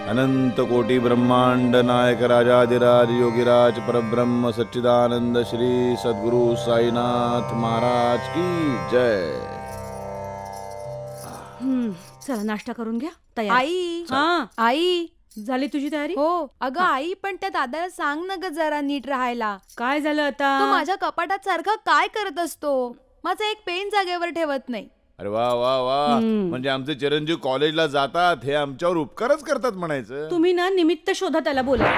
अनंत कोटी ब्रह्मांड नायक राजाधिराज योगीराज परब्रह्म सच्चिदानंद श्री सद्गुरु साईनाथ महाराज की जय। चला नाश्ता करून घ्या तयार। आई आई झाली तुझी तयारी? हो अगं आई, पण त्या दादाला सांग ना ग जरा नीट राहायला। काय झालं आता? तो माझ्या कपाटात सारखा काय करत असतो, माझा एक पेन जागेवर ठेवत नाही। अरे वा वा वा, म्हणजे आमचे चिरंजीव कॉलेजला जातात हे आमच्यावर उपकारच करतात म्हणायचं। तुम्ही ना निमित्त शोधा त्याला बोला।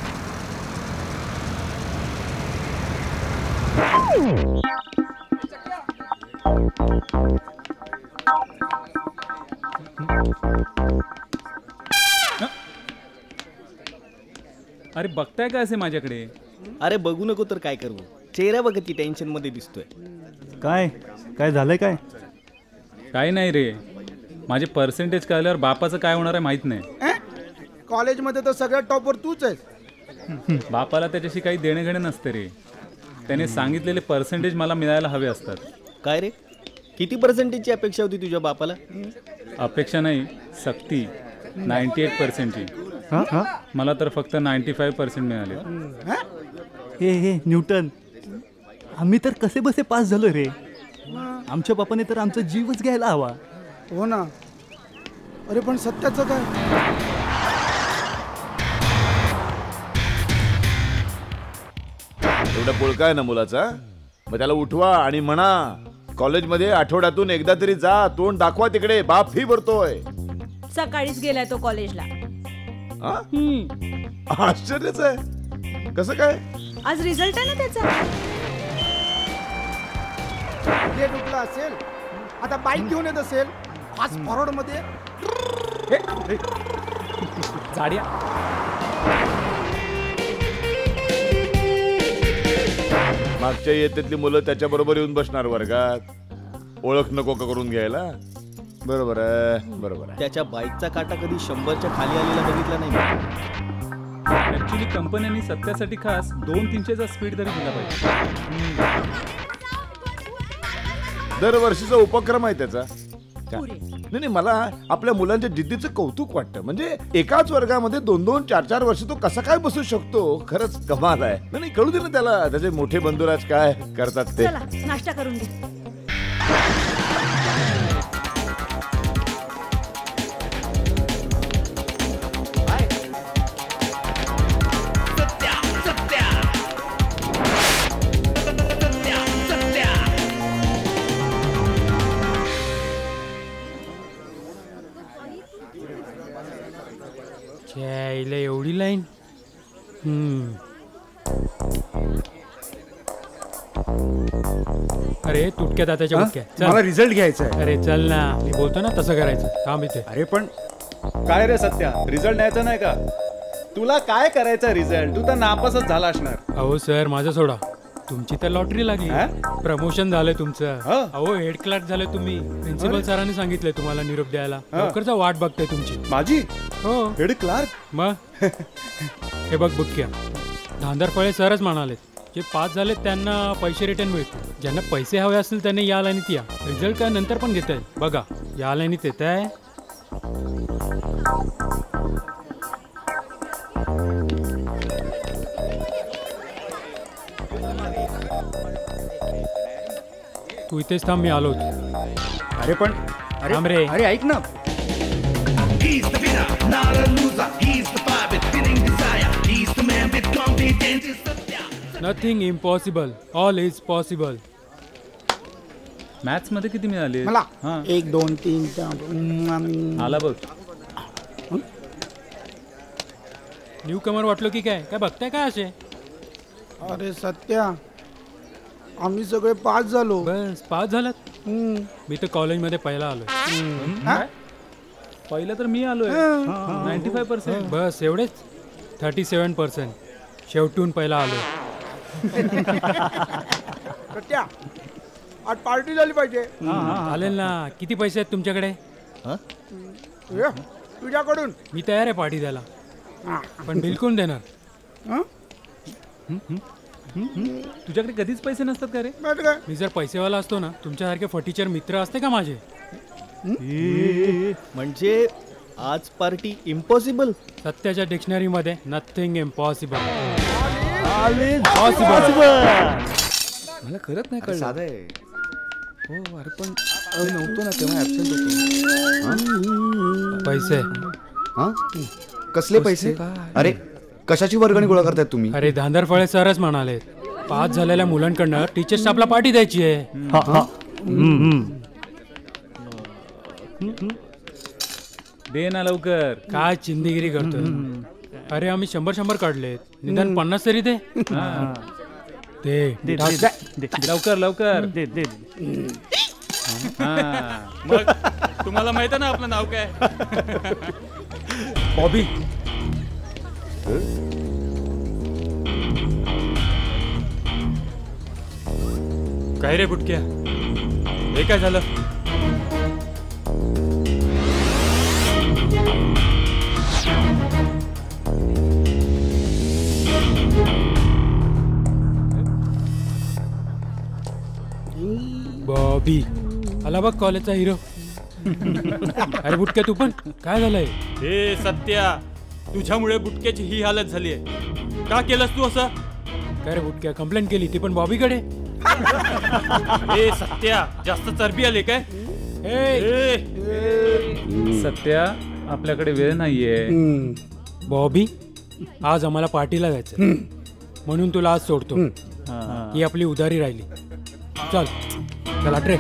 अरे बघताय का असे माझ्याकडे? अरे बघू नको तर काय करू, चेहरा बघ किती टेन्शन मध्ये दिसतोय। काय काय झालंय? काय काय नाही रे, माझे पर्सेंटेज कळल्यावर बापाचं काय होणार आहे माहित नाही। कॉलेजमध्ये तर सगळ्यात टॉपवर तूच आहेस। बापाला त्याच्याशी काही देणे घेणे नसते रे, त्याने सांगितलेले पर्सेंटेज मला मिळायला हवे असतात। काय रे, किती पर्सेंटेजची अपेक्षा होती तुझ्या बापाला? अपेक्षा नाही, सक्ती 98%ची। मला तर फक्त 95% मिळाले। हे न्यूटन, आम्ही तर कसे बसे पास झालो रे। आमच्या बापाने तर आमचा जीवच घ्यायला हवा। हो ना। अरे पण सत्याचं काय? एवढा पोळका आहे ना मुलाचा, मग त्याला उठवा आणि म्हणा कॉलेजमध्ये आठवड्यातून एकदा तरी जा, तोंड दाखवा तिकडे, बाप फी भरतोय। सकाळीच गेलाय तो कॉलेजला। आश्चर्यच आहे, कसं काय? आज रिझल्ट आहे ना त्याचा। हे डुकला असेल, आता बाईक घेऊन येत असेल फास्ट फॉरवर्ड मध्ये। जाड्या मागच्या इयत्तेतली मुलं त्याच्या बरोबर येऊन बसणार वर्गात, ओळख नको का करून घ्यायला? बरोबर आहे, बरोबर आहे। त्याच्या बाईकचा काटा कधी 100च्या खाली आलेला बघितला नाही। ऍक्च्युली कंपन्यांनी सत्यासाठी खास 200-300चा स्पीड तरी दिला पाहिजे। दरवर्षीचा उपक्रम आहे त्याचा। नाही, मला आपल्या मुलांच्या जिद्दीचं कौतुक वाटतं। म्हणजे एकाच वर्गामध्ये 2-2, 4-4 वर्ष तो कसा काय बसू शकतो, खरंच कमाल आहे। नाही कळू दे ना त्याला, त्याचे मोठे बंधुराज काय करतात ते। चला नाश्ता करून घ्या। एवढी लाईन? अरे तुटक्या दाताच्या बुटक्या, मला रिझल्ट घ्यायचा आहे। अरे चल ना, मी बोलतो ना तसं करायचं, थांब इथे। अरे पण काय रे सत्या, रिझल्ट न्यायचा नाही का? तुला काय करायचं रिझल्ट? तू तर नापासच झाला असणार। अहो सर माझं सोडा, तुमची तर लॉटरी लागली, प्रमोशन झालंय तुमचं। अहो हेड क्लार्क झाले तुम्ही, प्रिन्सिपल सरांनी सांगितलंय तुम्हाला निरोप द्यायला। लवकरचा वाट बघताय तुमची। माझी? हो हेड क्लार्क? मग हे बघ बुटक्या, धांदरफळे सरच म्हणाले, जे पास झाले त्यांना पैसे रिटर्न मिळतील, ज्यांना पैसे हवे असतील त्यांनी या लाईनीत या, रिझल्ट काय नंतर पण घेत आहे बघा, या लाईनीत येत आहे। तू इथेच थांब, मी आलो। अरे पण थांब रे। अरे ऐक ना, nothing impossible, all is possible. Maths मध्ये किती मिळाले? मला 1, 2, 3, 4 आला बघ। न्यू कमर वाटलो की काय? काय बघताय काय असे? अरे सत्या, आम्ही सगळे पास झालो। बस पास झालात? मी तर कॉलेजमध्ये पहिला आलोय। पहिलं तर मी आलोय 95%। बस एवढेच? 37%, शेवटून पहिला आलोय। सत्या, आज पार्टी झाली पाहिजे। चालेल ना, किती पैसे आहेत तुमच्याकडे? तुझ्याकडून? मी तयार आहे पार्टी द्यायला, पण बिल कोण देणार? तुझ्याकडे कधीच पैसे नसतात का रे? मी जर पैसेवाला असतो ना, तुमच्यासारखे फटीचर मित्र असते का माझे? म्हणजे आज पार्टी इम्पॉसिबल. सत्याच्या डिक्शनरीमध्ये नथिंग इम्पॉसिबल. मला खरंच नाही कळलं. साधं आहे. हो अरे पण मी नव्हतो ना तेव्हा ऍबसेंट होतो. पैसे. हा कसले पैसे? अरे कशाची वर्गणी गोळा करतायत तुम्ही? अरे धांदरफळे सरच म्हणाले पास झालेल्या मुलांकडनं टीचर स्टाफला पार्टी द्यायची आहे. दे ना लवकर. काय चिंदीगिरी करतोय? अरे आम्ही 100 काढलेत, निदान 50 तरी दे. दे लवकर लवकर. मग तुम्हाला माहित आहे ना आपलं नाव काय? बॉबी. काय रे बुटक्या, हे काय झालं? बॉबी आला बघ कॉलेजचा हिरो. अरे बुटक्या तू पण काय झालंय? हे सत्या, तुझ्यामुळे बुटक्याची ही हालत झाली आहे. का केलंस तू असं? काय रे बुटक्या, कंप्लेंट केली ती पण बॉबीकडे? हे सत्या, जास्त चरबी आली काय? सत्या आपल्याकडे वेळ नाहीये. बॉबी आज आम्हाला पार्टीला जायचं म्हणून तुला आज सोडतो. ही आपली उधारी राहिली. चल चला ट्रे.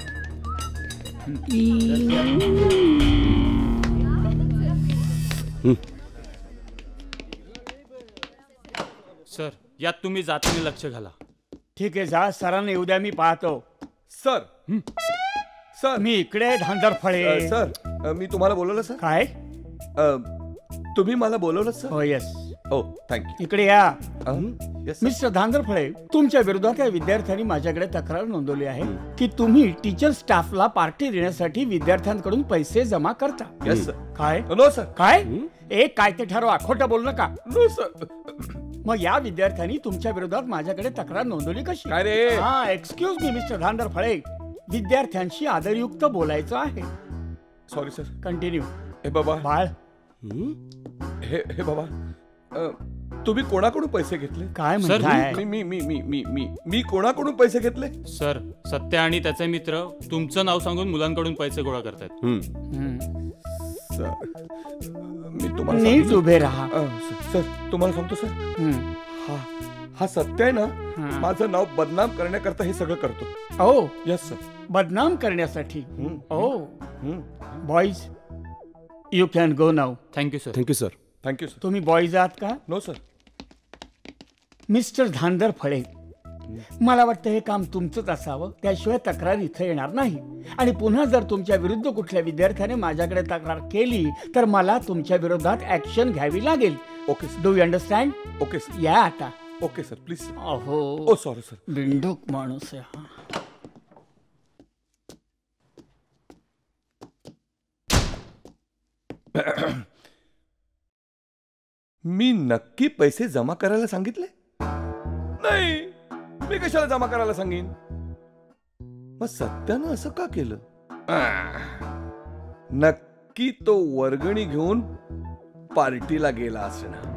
सर यात तुम्ही जातीने लक्ष घाला. ठीक आहे, जा. सरांना येऊ द्या, मी पाहतो. सर सर मी इकडे धांदरफळे. सर मी तुम्हाला बोलवलं सर. काय? तुम्ही मला बोलवलं सर. हो यस. हो थँक्यू. इकडे या. येस मिस्टर धांदरफळे, तुमच्या विरोधात या विद्यार्थ्यांनी माझ्याकडे तक्रार नोंदवली आहे की तुम्ही टीचर स्टाफला पार्टी देण्यासाठी विद्यार्थ्यांकडून पैसे जमा करता. Yes sir. काय? No sir. काय? एक काय ते ठरवा, खोटं बोल नका. No sir. मग या विद्यार्थ्यांनी तुमच्या विरोधात माझ्याकडे तक्रार नोंदवली कशी? काय रे? हा, एक्सक्यूज मी मिस्टर धांदरफळे, विद्यार्थ्यांशी आदरयुक्त बोलायचं आहे. Sorry sir. कंटिन्यू. हे बाबा बाळ, हे बाबा तुम्ही कोणाकडून पैसे घेतले? काय सर, म्हणताय? मी मी मी मी मी मी कोणाकडून पैसे घेतले? सर, सत्या आणि त्याचे मित्र तुमचं नाव सांगून मुलांकडून पैसे गोळा करतायत. सर मी तुम्हाला नीट सांगतो, उभे राहा. सर तुम्हाला सांगतो सर. हा हा सत्य आहे ना, माझं नाव बदनाम करण्याकरता हे सगळं करतो. Oh yes sir. बदनाम करण्यासाठी. Oh boys, you can go now. Thank you sir. Thank you sir. Thank you sir. तुम्ही बॉईज आहात का? No sir. मिस्टर धांदरफळे, मला वाटतं हे काम तुमचंच असावं, त्याशिवाय तक्रार इथं येणार नाही. आणि पुन्हा जर तुमच्या विरुद्ध कुठल्या विद्यार्थ्याने माझ्याकडे तक्रार केली तर मला तुमच्या विरोधात ऍक्शन घ्यावी लागेल. Okay sir. Do you understand? Okay sir. या आता. Okay sir please. अहो ओ सॉरी सर. बिंडूक माणूस आहे हा. मी नक्की पैसे जमा करायला सांगितले नाही. मी कशाला जमा करायला सांगेन? मग सत्यानं असं का केलं? नक्की तो वर्गणी घेऊन पार्टीला गेला असणार.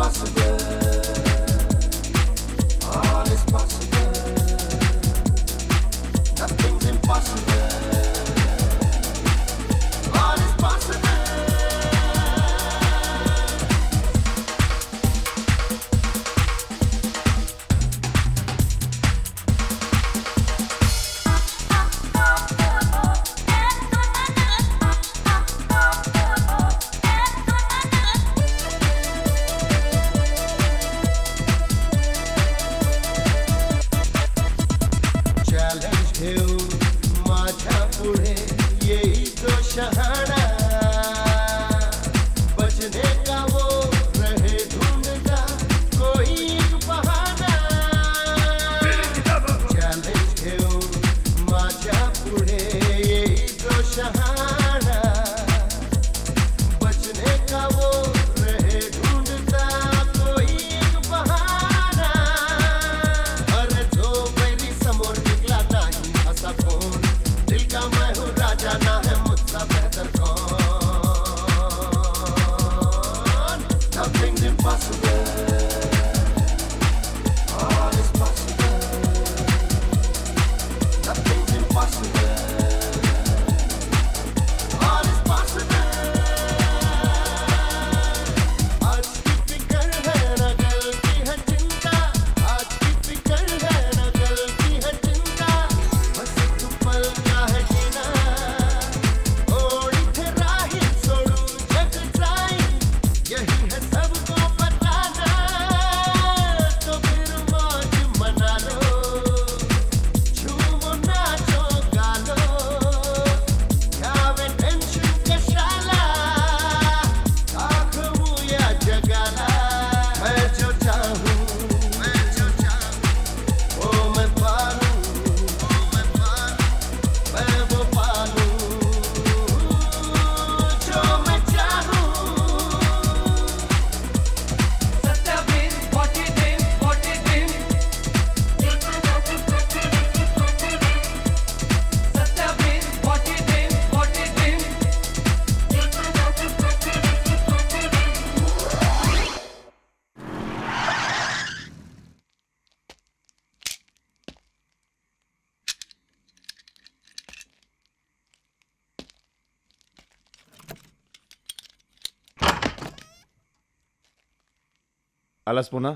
आलास पुन्हा?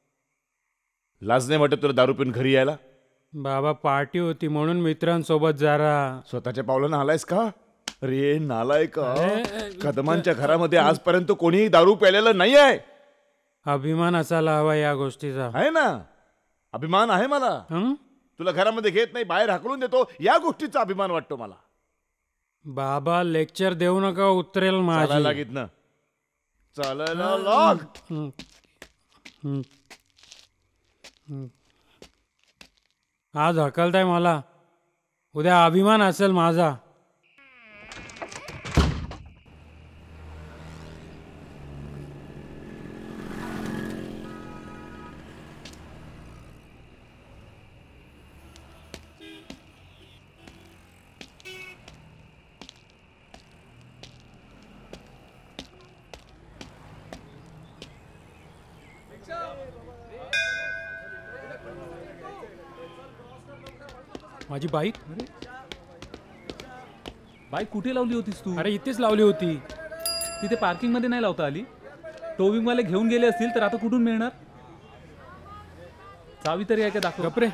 लाज नाही वाटत तुला दारू पिऊन घरी यायला? बाबा पार्टी होती म्हणून मित्रांसोबत जरा. स्वतःच्या पावलानं आलायस का? रे नालायक, कदमांच्या घरामध्ये आजपर्यंत कोणीही दारू प्यायलेलं नाही आहे. अभिमान असायला हवा या गोष्टीचा. आहे ना, अभिमान आहे मला. तुला घरामध्ये घेत नाही, बाहेर हाकलून देतो, या गोष्टीचा अभिमान वाटतो मला. बाबा लेक्चर देऊ नका, उतरेल माझी. लागित ना, चालायला लाग. आज हकलताय मला, उद्या अभिमान असेल माझा. माझी बाईक. बाईक कुठे लावली होतीस तू? अरे इथेच लावली होती. तिथे पार्किंग मध्ये नाही लावता आली? टोविंग वाले घेऊन गेले असतील तर आता कुठून मिळणार? चावी तरी आहे का दाखव. गप्रे.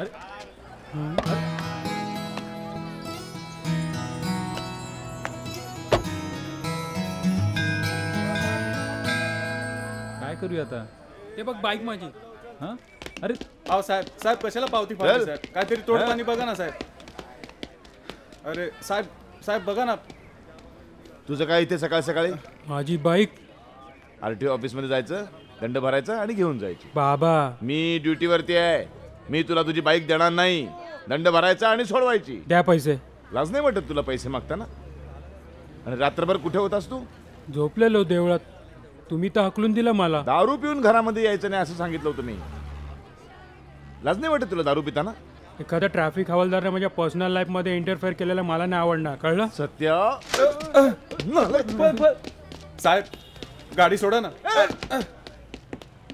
काय करूया आता? ते बघ बाईक माझी. हा अरे अहो साहेब, साहेब कशाला पावती फाडली साहेब? काहीतरी तोडपाणी बघा ना साहेब. अरे साहेब, साहेब बघा ना. तुझं काय इथे सकाळ सकाळी? माझी बाईक. आरटीओ ऑफिस मध्ये जायचं, दंड भरायचा आणि घेऊन जायची. बाबा मी ड्युटीवरती आहे, मी तुला तुझी बाईक देणार नाही. दंड भरायचा आणि सोडवायची. द्या पैसे. लाज नाही वाटत तुला पैसे मागताना? आणि रात्रभर कुठे होतास तू? झोपलेलो देवळात. तुम्ही तर हकलून दिलं मला. दारू पिऊन घरामध्ये यायचं नाही असं सांगितलं होतं मी. लाज नाही वाटत तुला दारू पिताना? एखादा ट्रॅफिक हवालदारने माझ्या पर्सनल लाईफ मध्ये इंटरफेअर केलेला मला नाही आवडणार, कळलं? सत्य. साहेब गाडी सोडा ना.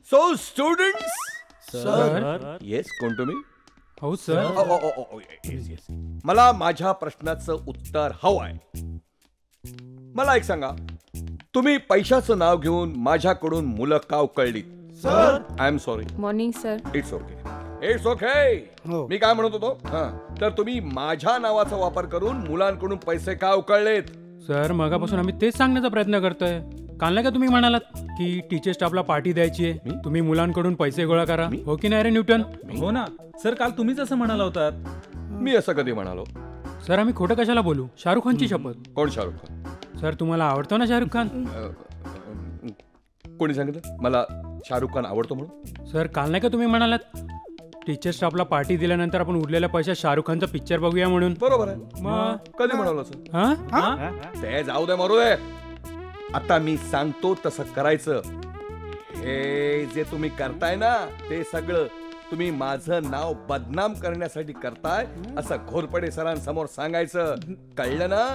सो स्टुडंट्स सर येस कोण तुम्ही हो सर मला माझ्या प्रश्नाचं उत्तर हवंय. मला एक सांगा, तुम्ही पैशाचं नाव घेऊन माझ्याकडून मुलं का उकळली? Sir I am sorry. Morning sir. It's okay. मी काय म्हणत होतो, तर तुम्ही माझ्या नावाचा वापर करून मुलांकडून पैसे का उकळलेत? सर मगापासून आम्ही तेच सांगण्याचा प्रयत्न करतोय. काल नाही का तुम्ही म्हणालात की टीचर स्टाफला पार्टी द्यायची आहे, तुम्ही मुलांकडून पैसे गोळा करा, हो की नाही रे न्यूटन? हो ना सर, काल तुम्हीच असं म्हणाला होतात. मी असं कधी म्हणालो? सर आम्ही खोटं कशाला बोलू? शाहरुख खानची शपथ. कोण शाहरुख खान? सर तुम्हाला आवडतो ना शाहरुख खान? कोणी सांगितलं मला शाहरुख खान आवडतो म्हणून? सर काल नाही का तुम्ही म्हणालात टीचर स्टाफला पार्टी दिल्यानंतर आपण उरलेल्या पैशात शाहरुख खानचा पिक्चर बघूया म्हणून? बरोबर आहे. मग कधी म्हणालो असं? हा ते जाऊ दे, मरू दे. आता मी सांगतो तसं करायचं. हे जे तुम्ही करताय ना, ते सगळं तुम्ही माझं नाव बदनाम करण्यासाठी करताय असं घोरपडे सरांसमोर सांगायचं, कळलं ना?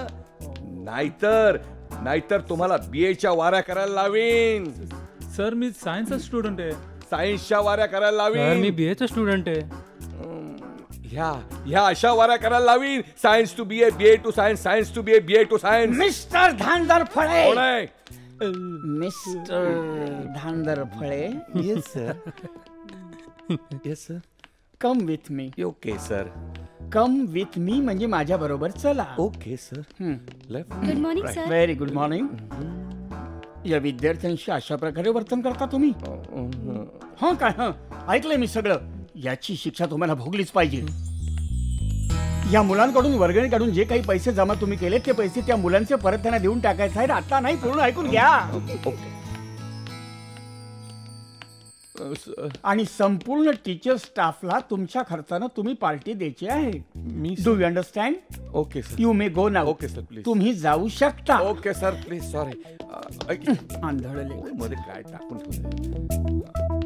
नाहीतर तुम्हाला BA वाऱ्या करायला लावीन. सर मी सायन्सचा स्टुडंट आहे. सायन्सच्या वाऱ्या करायला सर मी लावीन. BA स्टुडंट आहे. ह्या अशा वाऱ्या करायला लावीन. Science to BA, BA to science, science to BA, BA to science. Mister Dhandar Phale. कोण आहे? Mister Dhandar Phale. Yes sir. Yes sir. Come with me. Okay sir. Come with me म्हणजे माझ्या बरोबर चला. Okay sir. Good morning sir. Very good morning. या विद्यार्थ्यांशी अशा प्रकारे वर्तन करता तुम्ही? हा काय? ऐकलंय मी सगळं. याची शिक्षा तुम्हाला भोगलीच पाहिजे. या मुलांकडून वर्गणी काढून जे काही पैसे जमा तुम्ही केले ते पैसे त्या मुलांचे परत त्यांना देऊन टाकायचे आहेत. आता नाही, पूर्ण ऐकून घ्या. आणि संपूर्ण टीचर स्टाफला तुमच्या खर्चानं तुम्ही पार्टी द्यायची आहे. Do you understand? Okay sir. You may go now. Okay sir please. तुम्ही जाऊ शकता. Okay sir please. सॉरी. आंधळले. मध्ये काय टाकून ठेवलंय?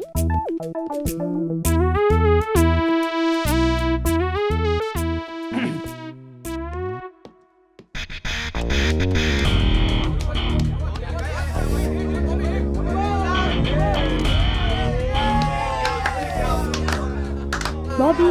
बॉबी.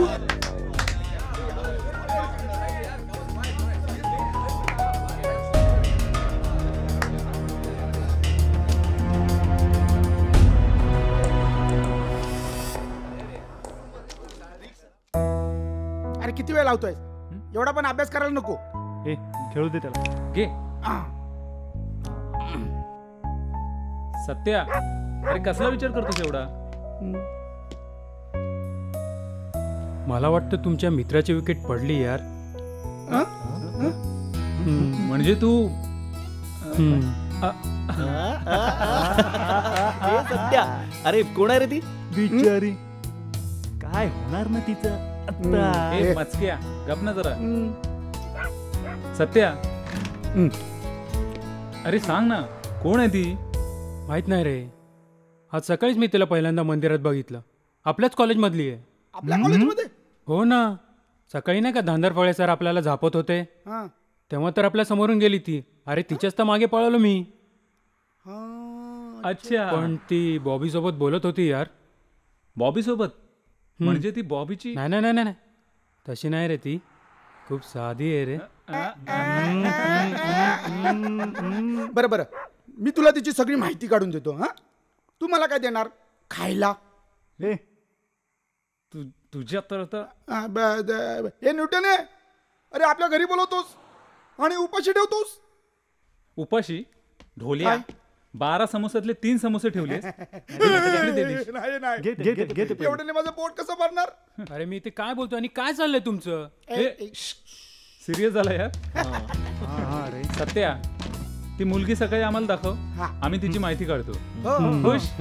अरे किती वेळ लावतोय? एवढा पण अभ्यास करायला नको. ए खेळू दे त्याला. घे. सत्या, अरे कसला विचार करतोस एवढा? मला वाटतं तुमच्या मित्राची विकेट पडली यार. म्हणजे तू सत्या, अरे कोण आहे रे ती? बिचारी काय होणार ना तिचं आता. ए मचक्या, गप ना जरा. सत्या, अरे सांग ना कोण आहे ती? माहित नाही रे. आज सकाळीच मी तिला पहिल्यांदा मंदिरात बघितलं. आपल्याच कॉलेजमधली आहे. आपल्या कॉलेजमध्ये? हो ना. सकाळी नाही का धांदर फळे सर आपल्याला झापत होते, हा. तेव्हा तर आपल्या समोरून गेली ती. अरे तिच्याच तर मागे पळालो मी. अच्छा. पण ती बॉबी सोबत बोलत होती यार. बॉबी सोबत? म्हणजे ती बॉबीची? नाही नाही नाही नाही, तशी नाही रे ती. खूप साधी आहे रे. बरं बरं, मी तुला तिची सगळी माहिती काढून देतो. हा, तू मला काय देणार खायला? ए तुझ्या तर हे न्यूटन आहे. अरे आपल्या घरी बोलवतोस आणि उपाशी ठेवतोस. उपाशी? ढोलिया, 12 समोसातले 3 समोसे ठेवले. एवढ्याने माझं पोट कसं भरणार? अरे मी ते काय बोलतो आणि काय चाललंय तुमचं? सिरियस झाला यार. सत्या, ती मुलगी सकाळी आम्हाला दाखव, आम्ही तिची माहिती काढतो. खुश?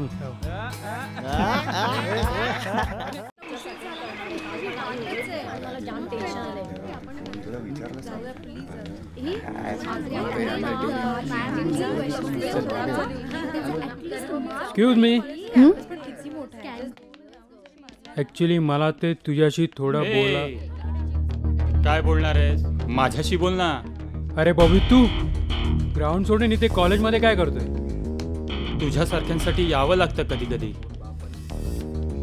Excuse me. ऍक्च्युली मला ते तुझ्याशी थोडं बोला. काय बोलणार आहेस? माझ्याशी बोल ना. अरे बॉबी, तू ग्राउंड सोडून इथे कॉलेजमध्ये काय करतोय? तुझ्यासारख्यांसाठी यावं लागतं कधी कधी.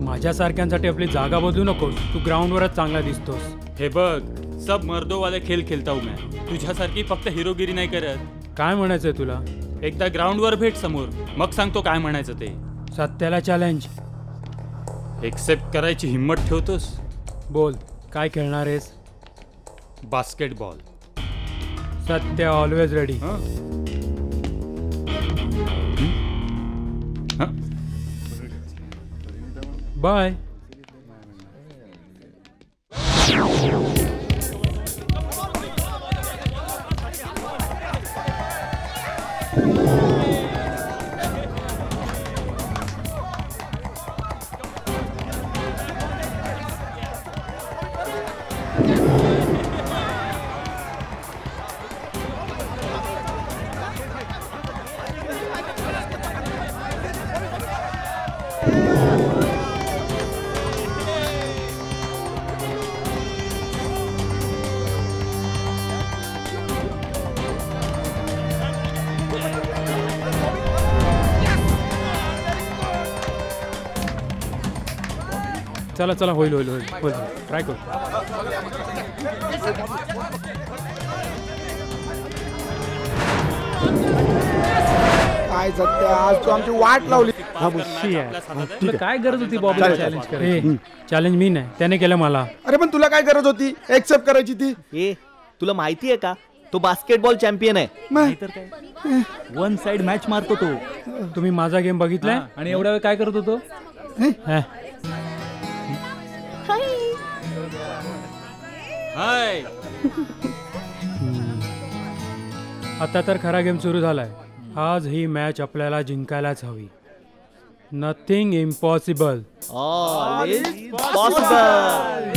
माझ्यासारख्यांसाठी आपली जागा बदलू नकोस. तू ग्राउंडवरच चांगला दिसतोस. हे बघ, सब मर्दो वाले खेळ खेळता हूं मैं. तुझ्यासारखी फक्त हिरोगिरी नाही करत. काय म्हणायचंय तुला? एकदा ग्राउंडवर भेट समोर, मग सांगतो काय म्हणायचं ते. सत्याला चॅलेंज एक्सेप्ट करायची हिम्मत ठेवतोस? बोल, काय खेळणार आहेस? बास्केटबॉल. सत्य ऑलवेज रेडी. बाय. चला चला, होईल होईल होईल होईल. ट्राय करू. काय सत्या, आज तू आमची वाट लावली. तुला काय गरज होती बॉबीला चॅलेंज करायची? चॅलेंज मी नाही, त्याने केलं मला. अरे पण तुला काय गरज होती एक्सेप्ट करायची ती? ए तुला माहिती आहे का, तो बास्केटबॉल चॅम्पियन आहे. नाहीतर काय, वन साइड मॅच मारतो तो. तुम्ही माझा गेम बघितलाय? आणि एवढा वेळ काय करत होतो? हाय. आता तर खरा गेम सुरू झालाय. आज ही मॅच आपल्याला जिंकायलाच हवी. Nothing impossible. All is possible.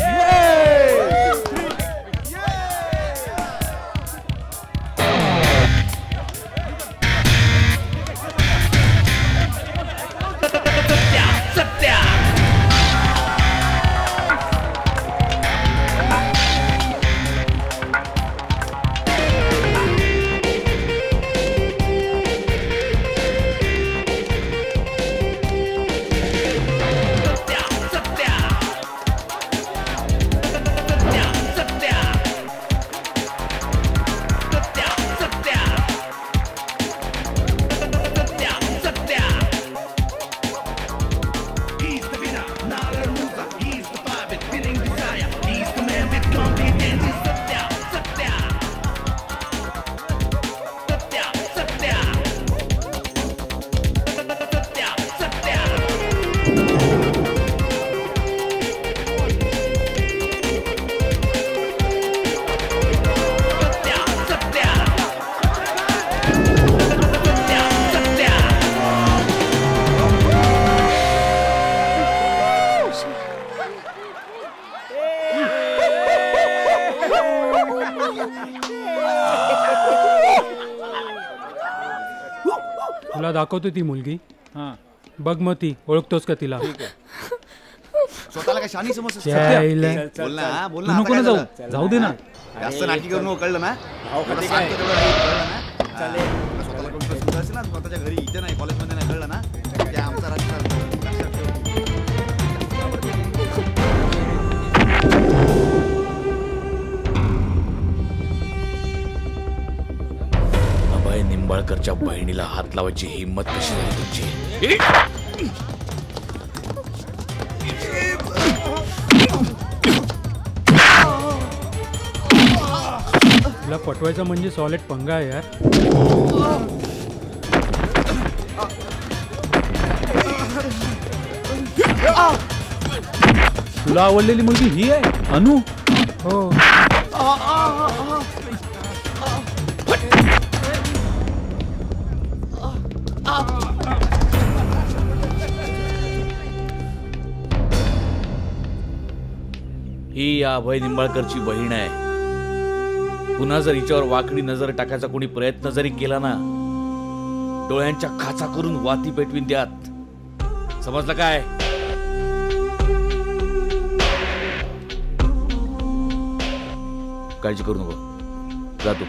तुला दाखवतो ती मुलगी. बघ मग ती ओळखतोस का तिला? स्वतःला काय शानी समजतो? बोल ना, बोल ना. नको ना जाऊ, जाऊ दे ना. जास्त नाटकी करू नको, कळलं ना? स्वतःला कोण सुद्धा असेल ना, स्वतःच्या घरी, इथे नाही, कॉलेजमध्ये नाही, कळलं ना? ते आमचा राजकारण. अभय निंबाळकरच्या बहिणीला हात लावायची हिंमत कशी झाली तुमची? तुला पटवायचं म्हणजे सॉलिड पंगा आहे यार. तुला आवडलेली मुलगी ही आहे अनु? हो. ही या अभय निंबाळकरची बहीण आहे. पुन्हा जर हिच्यावर वाकडी नजर टाकायचा कोणी प्रयत्न जरी केला ना, डोळ्यांच्या खाचा करून वाती पेटवीन द्यात. समजलं काय? काळजी करू नको, जातो.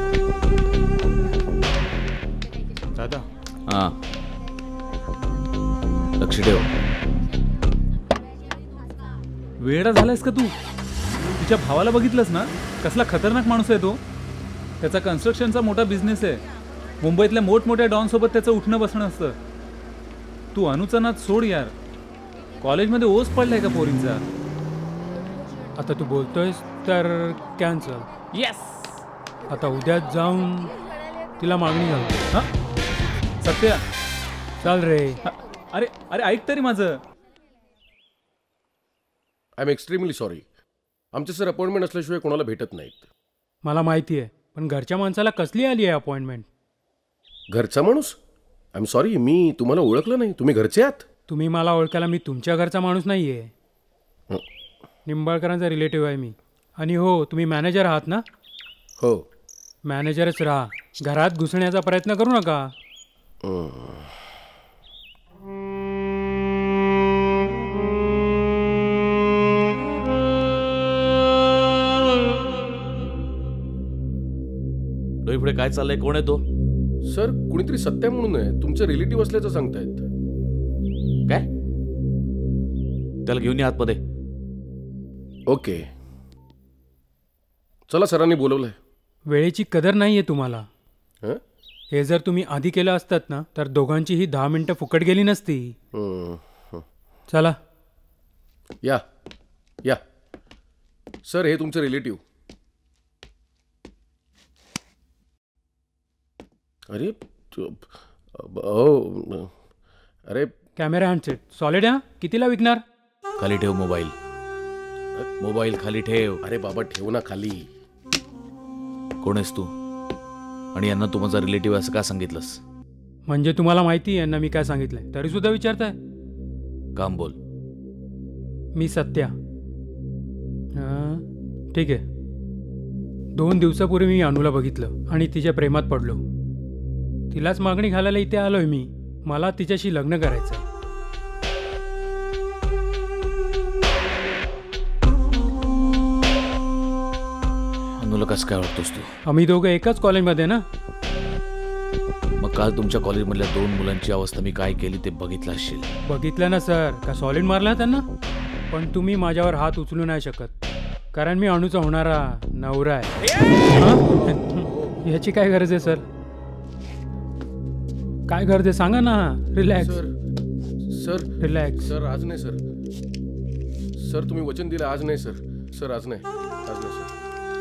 दादा. हा. पैसे ठेव. वेडा झालायस का तू? तिच्या भावाला बघितलंस ना, कसला खतरनाक माणूस आहे तो. त्याचा कन्स्ट्रक्शनचा मोठा बिझनेस आहे. मुंबईतल्या मोठमोठ्या डॉनसोबत त्याचं उठणं बसणं असतं. तू अनुचा नाद सोड यार. कॉलेजमध्ये ओस पडलाय का पोरींचा? आता तू बोलतोयस तर कॅन्सल. येस. आता उद्याच जाऊन तिला मागणी घालतो. हा सत्या, चाल रे. अरे अरे ऐक तरी माझं. I am extremely sorry. आमचे सर अपॉइंटमेंट असल्याशिवाय कोणाला भेटत नाहीत. मला माहिती आहे, पण घरच्या माणसाला कसली आली आहे अपॉइंटमेंट? घरचा माणूस? आय एम सॉरी, मी तुम्हाला ओळखलं नाही. तुम्ही घरचे आहात? तुम्ही मला ओळखायला मी तुमच्या घरचा माणूस नाही आहे. निंबाळकरांचा रिलेटिव्ह आहे मी. आणि हो, तुम्ही मॅनेजर आहात ना? हो. मॅनेजरच राहा. घरात घुसण्याचा प्रयत्न करू नका. पुढे काय चाललंय? कोण आहे तो? सर, कुणीतरी सत्या म्हणून आहे, तुमचे रिलेटिव्ह असल्याचं सांगतायत. काय? त्याला घेऊन या आतमध्ये. ओके, चला. सरांनी बोलवलंय. वेळेची कदर नाही आहे तुम्हाला. हं? हे जर तुम्ही आधी केलं असतात ना, तर दोघांची ही 10 मिनिटं फुकट गेली नसती. चला या या. सर, हे तुमचे रिलेटिव्ह. अरे अरे कॅमेरा हँडसेट सॉलिड आहे. कितीला विकणार? खाली ठेव मोबाईल. मोबाईल खाली ठेव. अरे बाबा, ठेव ना खाली. कोण आहेस तू? आणि यांना तू माझा रिलेटिव्ह असं का सांगितलंस? म्हणजे तुम्हाला माहिती आहे यांना मी काय सांगितलंय, तरी सुद्धा विचारताय? काम बोल. मी सत्या. ठीक आहे. 2 दिवसापूर्वी मी अनुला बघितलं आणि तिच्या प्रेमात पडलो. तिलाच मागणी घालायला इथे आलोय मी. मला तिच्याशी लग्न करायचं. अनुला कसं काय ओळखतोस तू? आम्ही दोघं एकाच कॉलेजमध्ये ना. मग काल तुमच्या कॉलेजमधल्या 2 मुलांची अवस्था मी काय केली ते बघितलं असशील. बघितलं ना सर. का सॉलिड मारला त्यांना? पण तुम्ही माझ्यावर हात उचलू नाही शकत, कारण मी अनुचा होणारा नवरा आहे. याची काय गरज आहे सर? काय गरज आहे सांगा ना. Relax sir. रिलॅक्स. सर, आज नाही सर. सर, तुम्ही वचन दिलं. आज नाही सर. सर, आज नाही. आज नाही सर.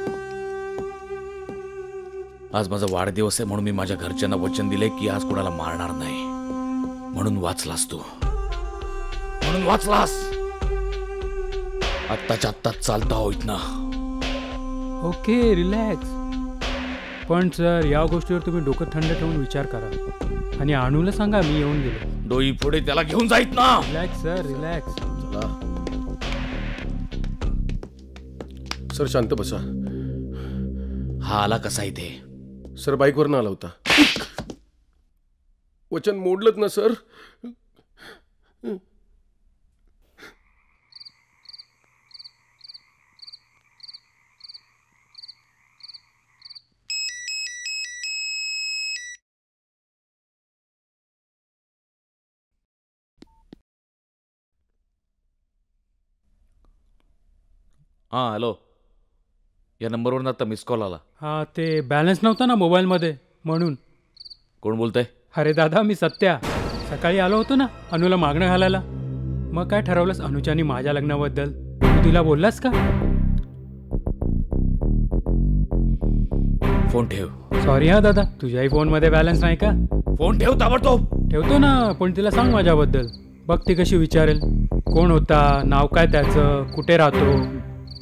आज माझा वाढदिवस आहे म्हणून मी माझ्या घरच्यांना वचन दिले की आज कोणाला मारणार नाही. म्हणून वाचलास तू. म्हणून वाचलास. आत्ताच्या आत्ताच चालता होईत ना. Okay, relax. पण सर, या गोष्टीवर तुम्ही डोकं थंड ठेवून विचार करा आणि अनुला सांगा मी येऊन गेलो. डोई पुढे त्याला घेऊन जाईत ना. Relax sir, relax. चला. सर, शांत बसा. हा आला कसा इथे? सर, बाईकवरनं आला होता. वचन मोडलंच ना सर. हां, हॅलो. या नंबरवरून आता मिस कॉल आला. हां, ते बॅलन्स नव्हता ना मोबाईलमध्ये म्हणून. कोण बोलतंय? अरे दादा, मी सत्या. सकाळी आलो होतो ना अनुला मागणं घालायला. मग काय ठरवलंस अनुच्या आणि माझ्या लग्नाबद्दल? तू तिला बोललास का? फोन ठेव. सॉरी हा दादा, तुझ्याही फोनमध्ये बॅलन्स नाही का? फोन ठेव ताबडतोब. ठेवतो ना, पण तिला सांग माझ्याबद्दल. बघ ती कशी विचारेल. कोण होता, नाव काय त्याचं, कुठे राहतो.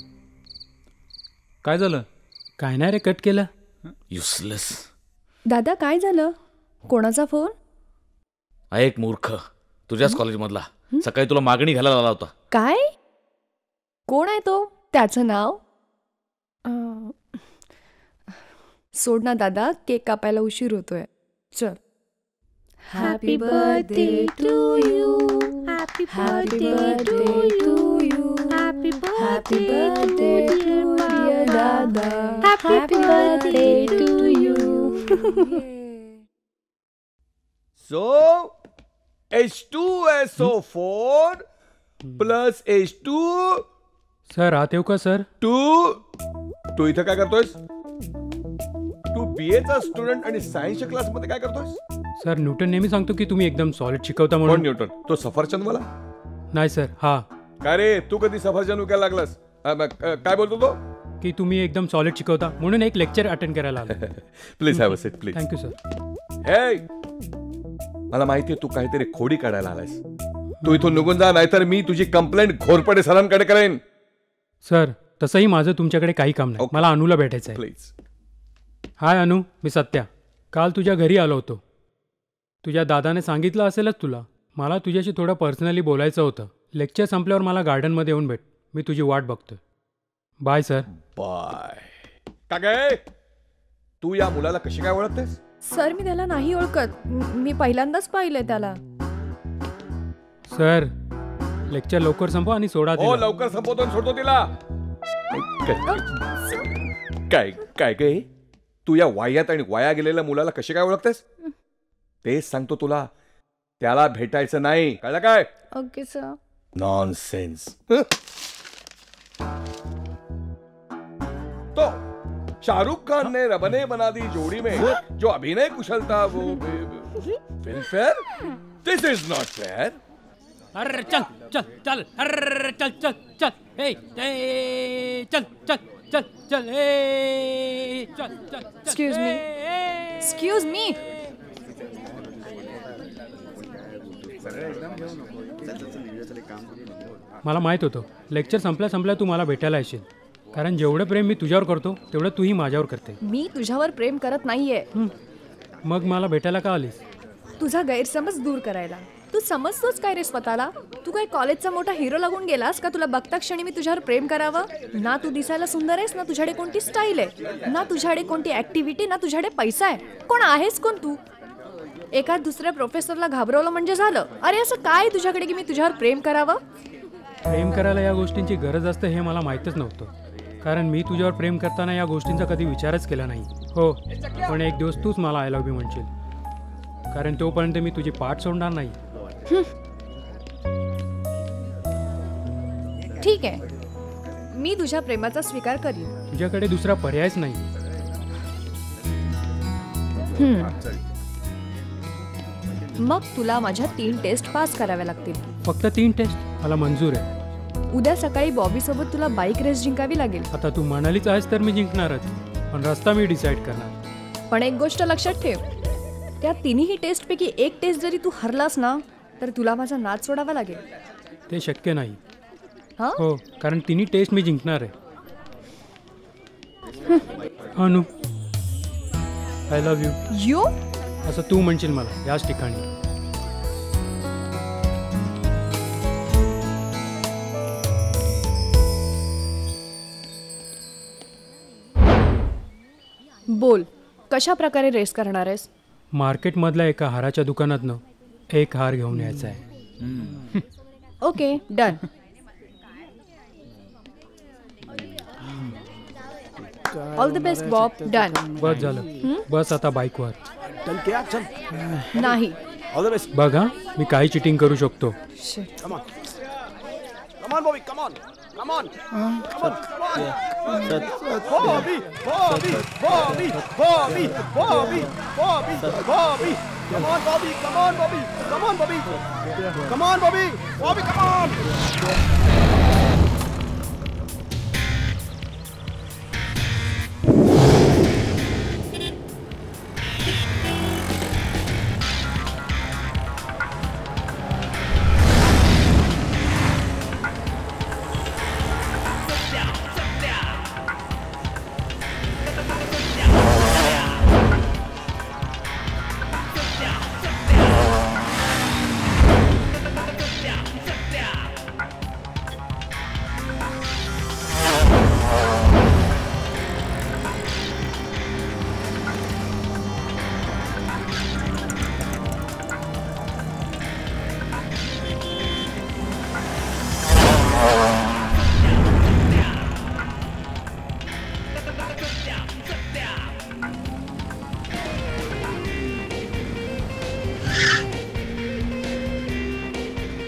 काय झालं? काय नाही रे, कट केलं. युसलेस. दादा, काय झालं? कोणाचा फोन? एक मूर्ख तुझ्याच कॉलेजमधला सकाळी तुला मागणी घालायला आला होता. काय? कोण आहे तो? त्याचं नाव? सोड ना दादा, केक कापायला उशीर होतोय. चल. Happy birthday to you. Happy birthday to you. Happy birthday to dear दादा. Happy birthday to you. So H2SO4 plus H2 sir आत येऊ का सर? तू इथं काय करतोयस? तू BA चा स्टुडंट आणि सायन्सच्या क्लासमध्ये काय करतोयस? सर न्यूटन नेहमी सांगतो की तुम्ही एकदम सॉलिड शिकवता कोण म्हणून. न्यूटन? तो सफरचंद वाला? नाही सर, हा काय रे तू कधी सफरचंद विकायला लागलास? काय बोलतो तो? की तुम्ही एकदम सॉलिड शिकवता म्हणून एक लेक्चर अटेंड करायला आलो. Please have a seat please. Thank you sir. हे मला माहितीये तू काहीतरी खोडी काढायला आलायस. तू इथून निघून जा, नाहीतर मी तुझी कंप्लेंट घोरपडे सरांकडे करेन. सर तसंही माझं तुमच्याकडे काही काम नाही. मला अनुला भेटायचं आहे. प्लीज. हाय अनु, मी सत्या. काल तुझ्या घरी आलो होतो. तुझ्या दादाने सांगितलं असेलच तुला. मला तुझ्याशी थोडं पर्सनली बोलायचं होतं. लेक्चर संपल्यावर मला गार्डनमध्ये येऊन भेट. मी तुझी वाट बघतोय. Bye sir. बाय. का गे तू या मुलाला कशी काय ओळखतेस? सर मी त्याला नाही ओळखत. मी पहिल्यांदाच पाहिलंय त्याला. सर लेक्चर लवकर संपव आणि सोडा हो तिला. लवकर संपवतो आणि सोडतो तिला. काय काय काय तू या वायात आणि वाया गेलेल्या मुलाला कशी काय ओळखतेस? तेच सांगतो तुला. त्याला भेटायचं नाही, कळलं काय? Okay sir. नॉनसेन्स. तो शाहरुख खान ने रब ने बना दी जोड़ी में जो अभिनय कुशलता वो Filmfare. This is not fair. अरे चल चल चल. अरे चल चल चल. ए चल चल चल चल. ए चल चल. Excuse me. Excuse me. मला माहित होतं लेक्चर संपल्या तू मला भेटायला येशील. कारण जेवढं प्रेम मी तुझ्यावर करतो तेवढं तूही माझ्यावर करते. मी तुझ्यावर प्रेम करत नाहीये. मग मला भेटायला का आलीस? तुझा गैरसमज दूर करायला. तू समजतोच काय रे स्वतःला? तू काय कॉलेजचा मोठा हिरो लागून गेलास का तुला बघता क्षणी मी तुझ्यावर प्रेम करावं? ना तू दिसायला सुंदर आहेस, ना तुझ्याकडे कोणती स्टाईल आहे, ना तुझ्याकडे कोणती ऍक्टिव्हिटी, ना तुझ्याकडे पैसा आहे. कोण आहेस कोण तू? एका दुसऱ्या प्रोफेसरला घाबरवलं म्हणजे झालं. अरे असं काय तुझ्याकडे की मी तुझ्यावर प्रेम करावं? प्रेम करायला या गोष्टींची गरज असते हे मला माहीतच नव्हतं. कारण मी तुझ्यावर प्रेम करताना या गोष्टींचा कधी विचारच केला नाही. हो, पण एक दिवस तूच मला आय लव्ह यू म्हणशील. कारण तोपर्यंत मी तुझी पाठ सोडणार नाही. ठीक आहे, मी तुझ्या प्रेमाचा स्वीकार करीन. तुझ्याकडे दुसरा पर्यायच नाही. मग तुला माझ्या 3 टेस्ट पास कराव्या लागतील. फक्त 3 टेस्ट? मला मंजूर आहे. उद्या सकाळी बॉबी सोबत तुला बाईक रेस जिंकावी लागेल. आता तू म्हणालीच आहेस तर मी जिंकणारच, पण रस्ता मी डिसाईड करणार. पण एक गोष्ट लक्षात ठेव, त्या तिन्ही टेस्ट पैकी एक टेस्ट जरी तू हरलास ना तर तुला माझा नाच सोडावा लागेल. ते शक्य नाही. हा? हो, कारण तिन्ही टेस्ट मी जिंकणार आहे. अनु, आय लव्ह यू. यू असं तू म्हणशील मला याच ठिकाणी. बोल, कशा प्रकारे रेस करणार आहेस? मार्केटमधल्या एका हाराच्या दुकानातनं एक हार घेऊन यायचा आहे. Okay, done. All the best Bob. Done. बस झालं. बस आता बाईकवर. नाही. All the best. बघा, मी काही चिटिंग करू शकतो. Come on, Bobby, come on. Come on. Come on. Bobby, Bobby, Bobby, Bobby, Bobby, Bobby, Bobby. Come on, Bobby. Come on, Bobby. Come on, Bobby. Come on, Bobby. Bobby, come on.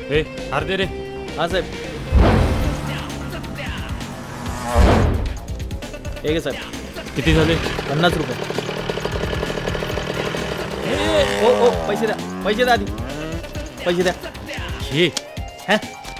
ए हार दे रे. हा साहेब. हे घे साहेब. किती झाले? 50 रुपये. ओ पैसे द्या, पैसे द्या आधी, पैसे द्या. हे हा?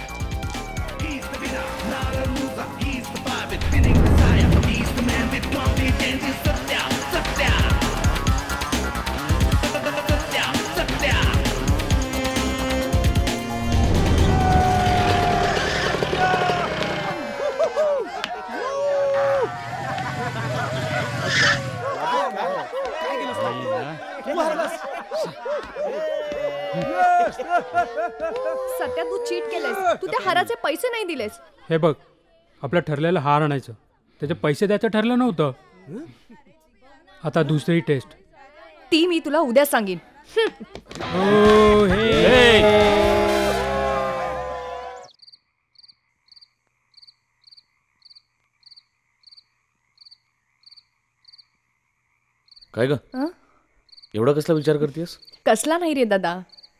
सत्या तू चीट केलंयस. तू त्या हाराचे पैसे नाही दिलेस. हे बघ, आपलं ठरलेलं हार आणायचं, त्याचे पैसे द्यायचं ठरलं नव्हतं. आता दुसरी टेस्ट. ती मी तुला उद्या सांगेन. ओ हे काय ग हं? एवढा कसला विचार करतेस? कसला नाही रे दादा.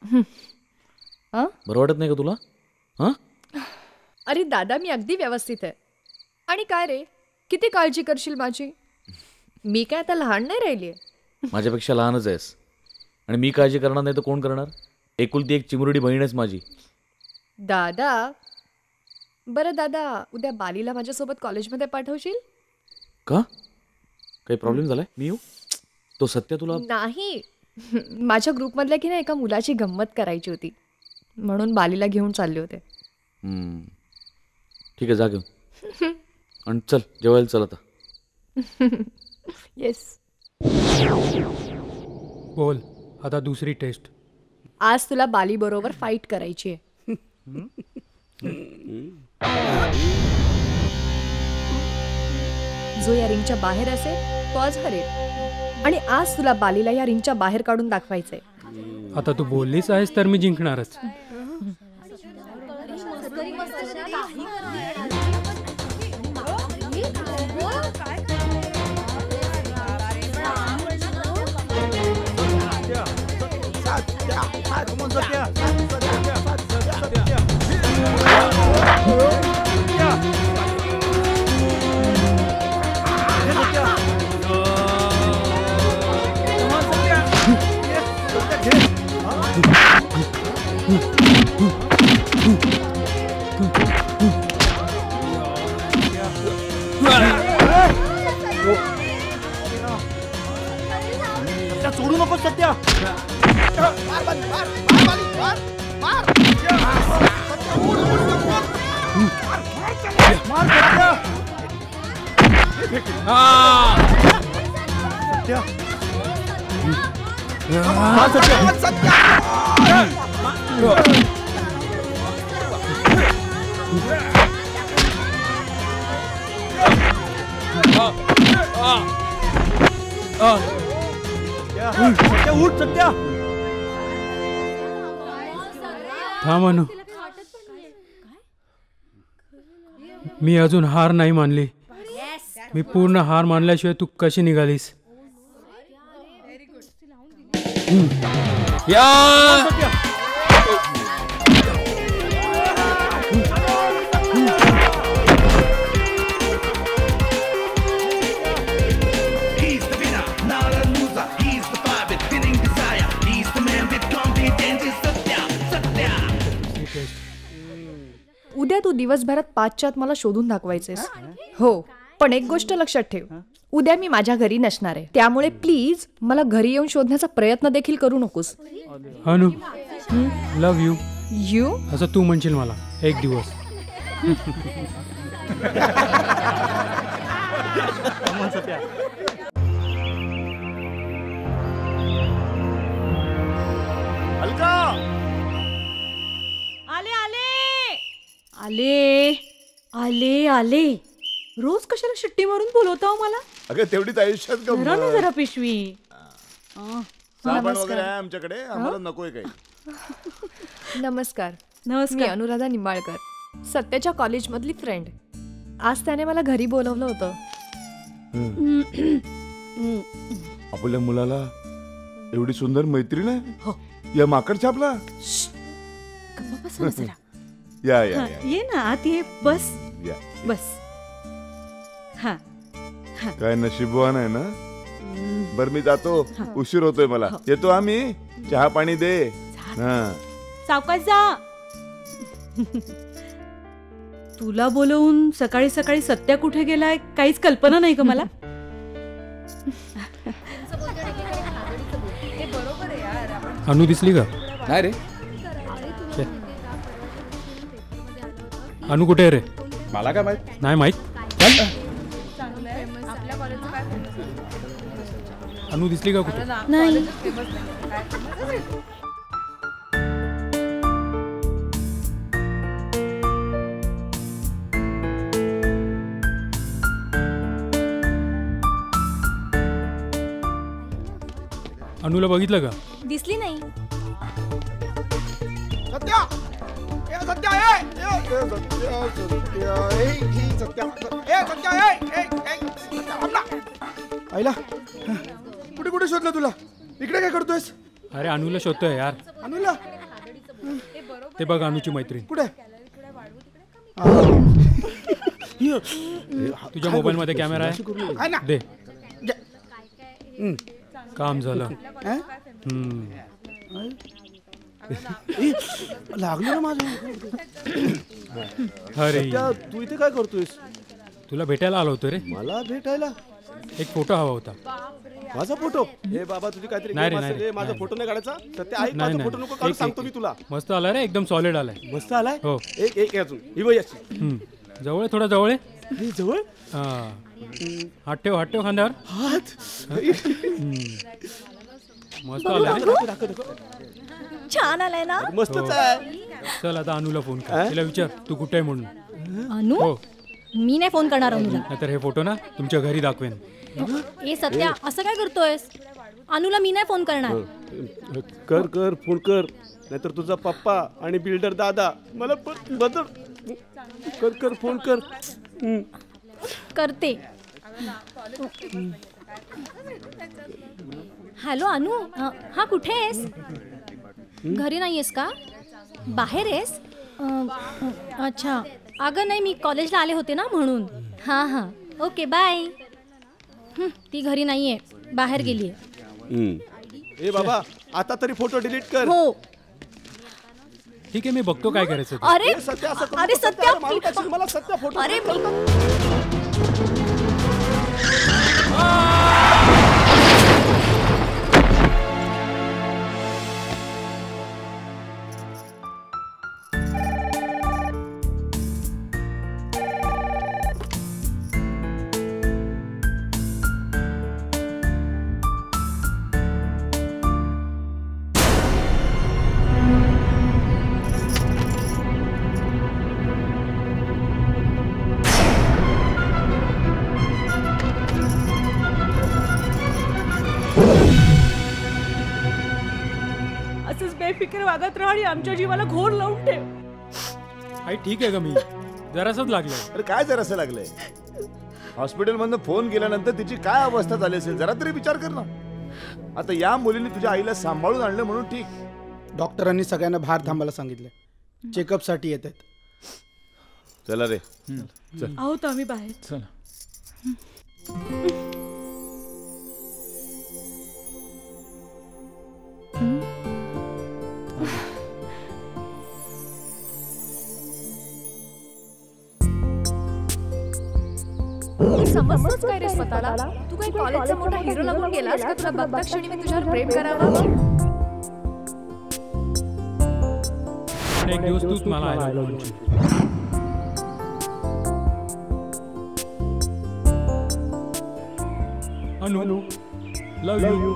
बरं वाटत नाही का तुला? हा? अरे दादा, मी अगदी व्यवस्थित आहे. आणि काय रे, किती काळजी करशील माझी? मी काय आता लहान नाही राहिली. माझ्यापेक्षा लहानच आहेस आणि मी काळजी करणार नाही तर कोण करणार? एकुलती एक चिमुरडी बहीणच माझी. दादा, बरं दादा, उद्या बालीला माझ्यासोबत कॉलेजमध्ये पाठवशील? का? काही प्रॉब्लेम झालाय? मी येऊ? तो सत्य तुला? नाही, माझ्या ग्रुपमधल्या की नाही एका मुलाची गंमत करायची होती, म्हणून बालीला घेऊन चालले होते. ठीक आहे, जा घेऊन. आणि चल जेवायला चल आता. येस. बोल, आता दुसरी टेस्ट. आज तुला बाली बरोबर फाईट करायची आहे. जो या रिंगच्या बाहेर असेल तो आज हरेल. आणि आज तुला बालीला या रिंगच्या बाहेर काढून दाखवायचंय. आता तू बोललीच आहेस तर मी जिंकणारच. सोडू नको सत्या. उठ सत्या. थांब अनु, मी अजून हार नाही मानली. मी पूर्ण हार मानल्याशिवाय तू कशी निघालीस? या उद्या तू दिवसभरात 5च्या आत मला शोधून दाखवायचेस. हो, पण एक गोष्ट लक्षात ठेव, उद्या मी माझ्या घरी नसणार आहे. त्यामुळे प्लीज मला घरी येऊन शोधण्याचा प्रयत्न देखील करू नकोस. अनु, लव्ह यू. यू? असं तू म्हणशील मला एक दिवस. आले आले आले आले आले. रोज कशाला शिट्टी मारून बोलवता हो मला? अगं तेवढीच आयुष्यात धरा ना जरा पिशवी. साबण वगैरे आहे आमच्याकडे, आम्हाला नकोय काही. नमस्कार. नमस्कार. मी अनुराधा निंबाळकर, सत्याच्या कॉलेजमधली फ्रेंड. आज त्याने मला घरी बोलवलं होतं. आपल्या मुलाला एवढी सुंदर मैत्रीण आहे हो. या माकड छापला. बस ना जरा. या या हा, या. ये ना आत ये. बस या. बस. हा हा. काय नशीबवान आहे ना. बर मी जातो, उशीर होतोय मला. येतो आम्ही. चहा पाणी दे. हा. सावकाश जा. तुला बोलवून सकाळी सकाळी सत्या कुठे गेलाय काहीच कल्पना नाही का मला. अनु दिसली का? नाही रे. अनु कुठे आहे रे? मला काय माहित. नाही माहित. अनु दिसली का कुठे? नाही. अनुला बघितलं का? दिसली नाही. सत्या ए सत्या ए ए सत्या सत्या ए ही सत्या ए सत्या ए ए सत्या थांबला. आईला कुठे कुठे शोधलं तुला? इकडे काय करतोयस? अरे अनुला शोधतोय यार. अनुला ते बघ अनुची मैत्रीण. कुठे? तुझ्या मोबाईल मध्ये कॅमेरा आहे दे. काम झालं. लागलं ना माझं. अरे तू इथे काय करतोयस? तुला भेटायला आलो होतो रे. मला भेटायला? एक फोटो हवा होता. माझा फोटो? हे बाबा तुझी काहीतरी नाही रे, गेम असेल नाही. रे. माझा फोटो नाही काढायचा. सत्य ऐक, नाही, माझा नाही. फोटो नको काढू, सांगतो मी तुला. मस्त आलाय रे, एकदम सॉलिड आलाय. मस्त आलाय. हो. एक एक अजून ही बघ याची. जवळ आहे, थोडा जवळ आहे. ही जवळ. हा. हात ठेव खांद्यावर. हात. मस्त आलाय. छान आलाय ना. मस्तच आहे. चल आता अनुला फोन कर. तिला विचार तू कुठे आहे म्हणून. अनु हो. मी नाही फोन करणार अनुला. नाहीतर हे फोटो ना तुमच्या घरी दाखवेन. ए सत्या असं काय करतोयस? अनुला मी नाही फोन करणार. कर कर फोन कर, नाहीतर तुझा पप्पा आणि बिल्डर दादा मला बदल. कर कर फोन कर. करते. हॅलो अनु. हा कुठे आहेस? घरी नाही आहेस का? बाहेर आहेस? अच्छा. अगं नाही, मी कॉलेजला आले होते ना म्हणून. हां हां ओके बाय. ती घरी नाही आहे, बाहेर गेली आहे. ए बाबा आता तरी फोटो डिलीट कर. हो. ठीक आहे मी बघतो काय करायचं. अरे सत्या असं अरे सत्या मला सत्या फोटो. अरे असंच बेफिकर वागत राहा आणि आमच्या जीवाला घोर लावून ठेव. आई ठीक आहे का? मी जरासच लागलंय. अरे काय जरासं लागलंय? हॉस्पिटल मधनं फोन केल्यानंतर तिची काय अवस्था झाली असेल जरा तरी विचार कर ना. आता या मुलीने तुझ्या आईला सांभाळून आणलं म्हणून ठीक. डॉक्टरांनी सगळ्यांना बाहेर थांबायला सांगितलं. चेकअप साठी येत आहेत. चला रे. चल. आहोत आम्ही बाहेर. चला. समजतोच काय रे स्वतःला? तू काही कॉलेजचा मोठा हिरो लागून गेलास का? तुला बघता क्षणी मी तुझ्यावर प्रेम करावं. एक दिवस तूच मला आय लव्ह यू म्हणशील. अनु लव्ह यू.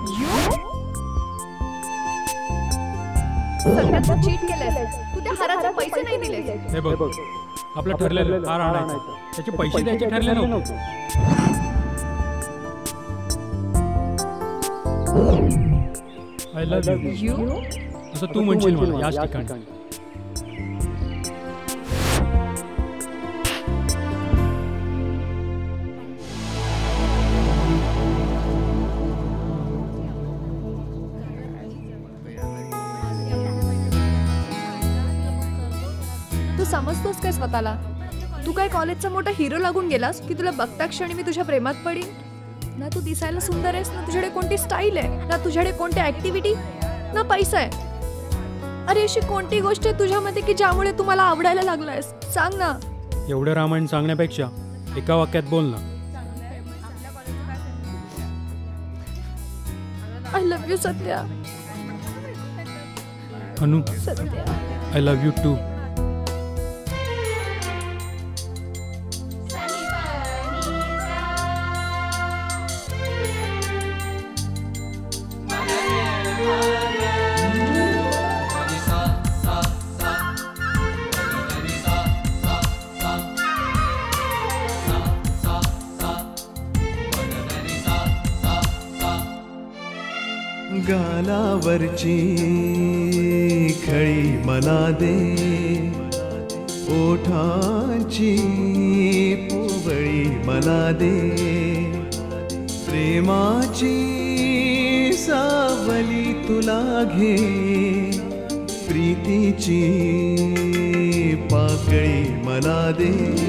सगळ्यात तू चीट केलंस. तू त्या हाराचे पैसे नाही दिले. हे बघ आपलं ठरलेलं हार आणायचं, त्याचे पैसे द्यायचे ठरले नव्हते. आय लव्ह यू असं तू म्हणशील मला याच ठिकाणी. समजतोस काय स्वतःला? तू काय कॉलेजचा मोठा हिरो लागून गेलास की तुला बघता क्षणी मी तुझ्या प्रेमात पडीन? ना तू दिसायला सुंदर आहेस, ना तुझ्याकडे कोणती स्टाईल आहे, ना तुझ्याकडे कोणती ऍक्टिव्हिटी, ना पैसा आहे. अरे अशी कोणती गोष्ट आहे तुझ्यामध्ये की ज्यामुळे तू मला आवडायला लागलायस? सांग ना. एवढं रामायण सांगण्यापेक्षा एका वाक्यात बोल ना. I love you Satya. Anu, Satya. I love you too. गालावरची खळी मला दे, ओठांची पोवळी मला दे, प्रेमाची सावली तुला घे, प्रीतीची पाकळी मला दे.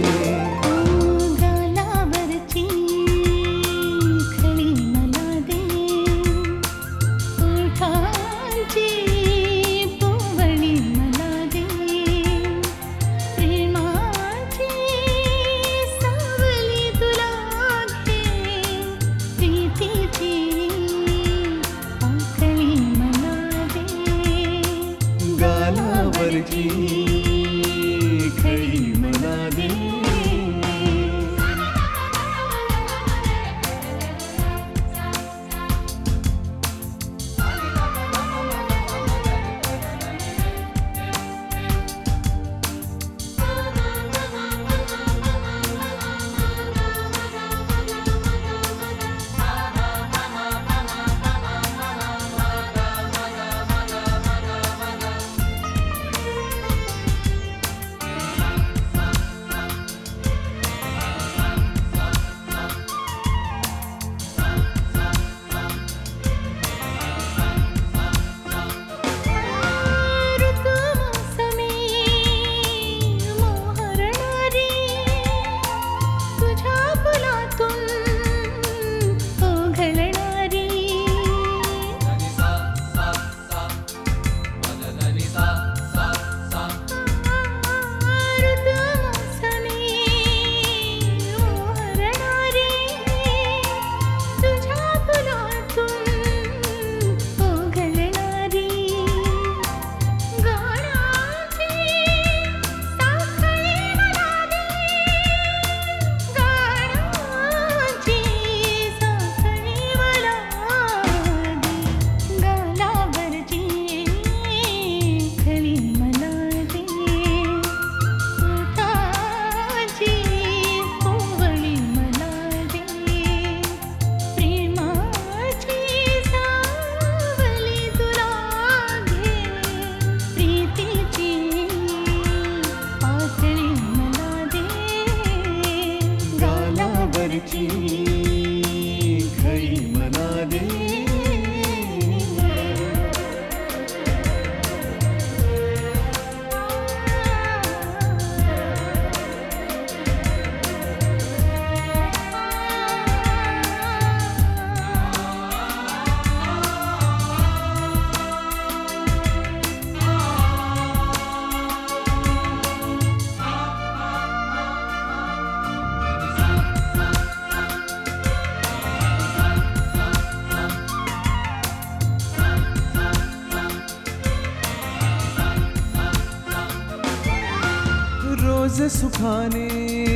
रोज सुखाने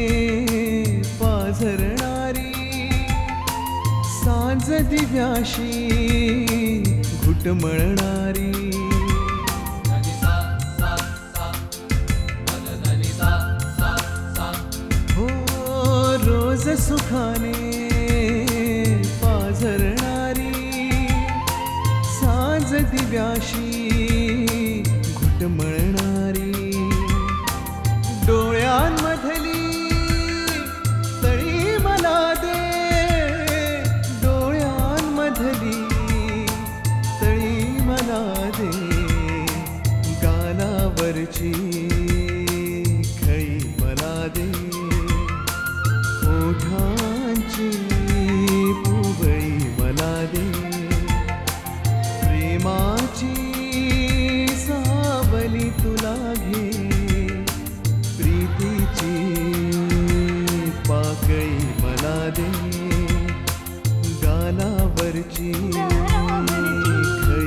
पाझरणारी, सांज दिव्याशी घुटमळणारी, हो रोज सुखाने पाझरणारी, सांज दिव्याशी घुटमळणारी, डोळ्यांमधली तळी मला दे, डोळ्यांमधली तळी मला दे, गालावरची माझी खई.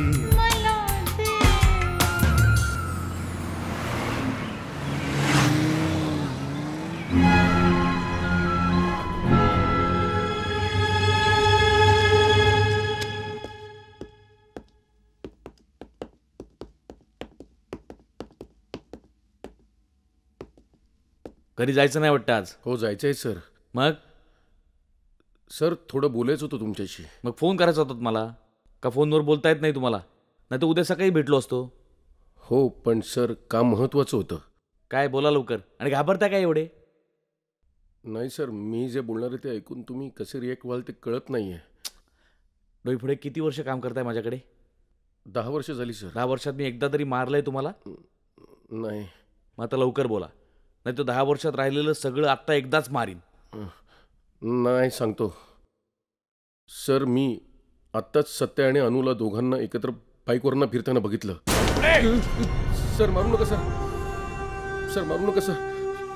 घरी जायचं नाही वाटतं आज. हो जायचंय सर. मग सर थोडं बोलायचं होतं तुमच्याशी. मग फोन करायचा होता मला का? फोनवर बोलता येत नाही तुम्हाला? नाही तर उद्या सकाळी भेटलो असतो. हो पण सर काम महत्वाचं होतं. काय बोला लवकर. आणि घाबरता काय एवढे? नाही सर, मी जे बोलणार आहे ते ऐकून तुम्ही कसे रिॲक्ट व्हाल ते कळत नाहीये. डोईफोडे किती वर्ष काम करताय माझ्याकडे? 10 वर्ष झाली सर. 10 वर्षात मी एकदा तरी मारलंय तुम्हाला? नाही. मग आता लवकर बोला, नाही तर 10 वर्षात राहिलेलं सगळं आत्ता एकदाच मारीन. नाही सांगतो सर. मी आत्ताच सत्या आणि अनुला दोघांना एकत्र बाईकवरनं फिरताना बघितलं. सर मारू नका सर. सर मारू नका सर.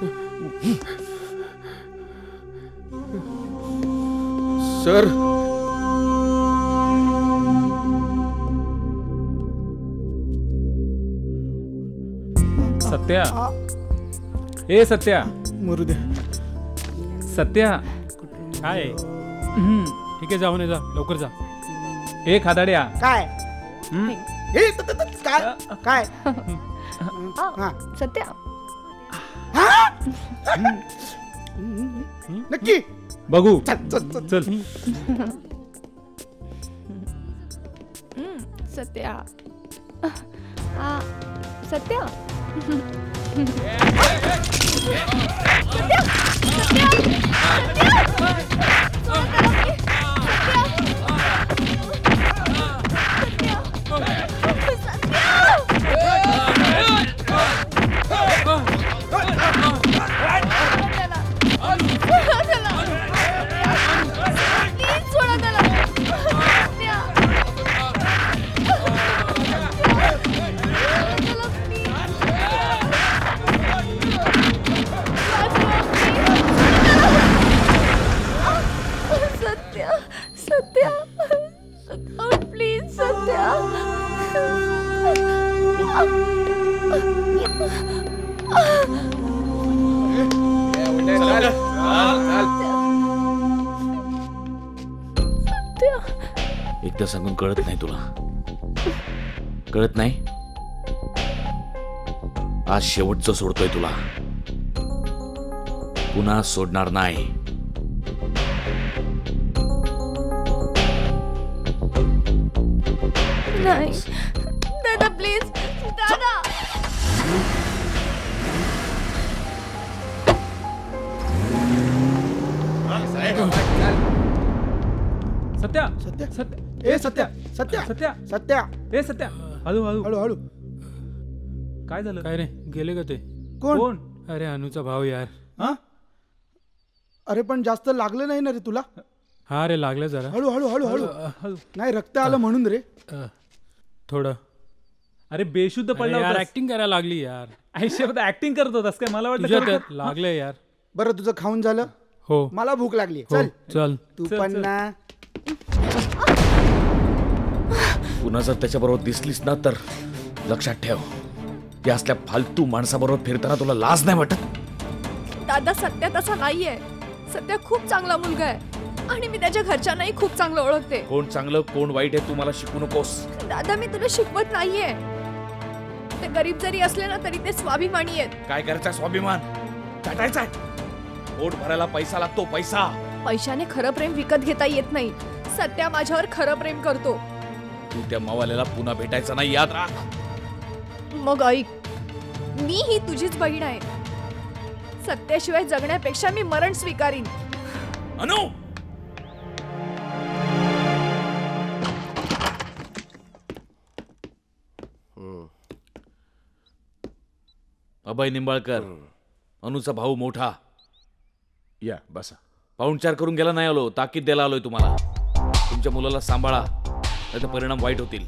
सर सत्या, ए सत्या, मरू दे. सत्या काय आहे? ठीक आहे जाऊन ये, जा लवकर जा. ए खादाड्या, काय हे काय काय हा, सत्या नक्की बघू. चल सत्या सत्या एकदा सांगून कळत नाही तुला? कळत नाही? आज शेवटचं सोडतोय तुला, पुन्हा सोडणार नाही. नाही दादा, प्लीज दादा. सत्या, सत्या सत्या, ए सत्या सत्या सत्या, सत्या ए सत्या, हळू हळू हळू हळू. काय झालं? काय रे, गेले का ते? कोण? अरे अनुचा भाऊ यार. हा? अरे पण जास्त लागलं नाही ना रे तुला? हा रे, लागलं जरा. हळू हळू हळू हळू हळू. नाही रक्त आलं म्हणून रे. थोडं. अरे बेशुद्ध पडला यार, होतास. ऍक्टिंग करायला लागली यार. आयुष्यात ऍक्टिंग करत होतास काय? मला तुझ्या वाटतं त्यात लागलंय यार. बरं तुझं खाऊन झालं? हो. मला भूक लागली. हो, चल चल. तू चल, पण चल. ना. पुन्हा जर त्याच्याबरोबर दिसलीस ना तर लक्षात ठेव, त्या असल्या फालतू माणसाबरोबर फिरताना तुला लाज नाही वाटत? दादा, सत्या तसा नाहीये. सत्या खूप चांगला मुलगा आहे आणि मी त्याच्या घरच्यांनाही खूप चांगलं ओळखते. कोण चांगलं कोण वाईट आहे तू मला शिकू नकोस. दादा, मी तुला शिकवत नाहीये. ते गरीब जरी असले ना तरी ते स्वाभिमानी आहेत. काय करायचा स्वाभिमान? चाटायचा पोट भरायला पैसा लागतो, पैसा. पैशाने खरं प्रेम विकत घेता येत नाही. सत्या माझ्यावर खरं प्रेम करतो. तू त्या मावाल्याला पुन्हा भेटायचं नाही, याद राख. मग ऐक, मी ही तुझीच बहीण आहे. सत्याशिवाय जगण्यापेक्षा मी मरण स्वीकारीन. अनु, अभय निंबाळकर, अनुचा भाऊ मोठा. या बसा. पाहुणचार करून गेला नाही आलो, ताकीद द्यायला आलोय तुम्हाला. तुमच्या मुलाला सांभाळा, त्याचे परिणाम वाईट होतील.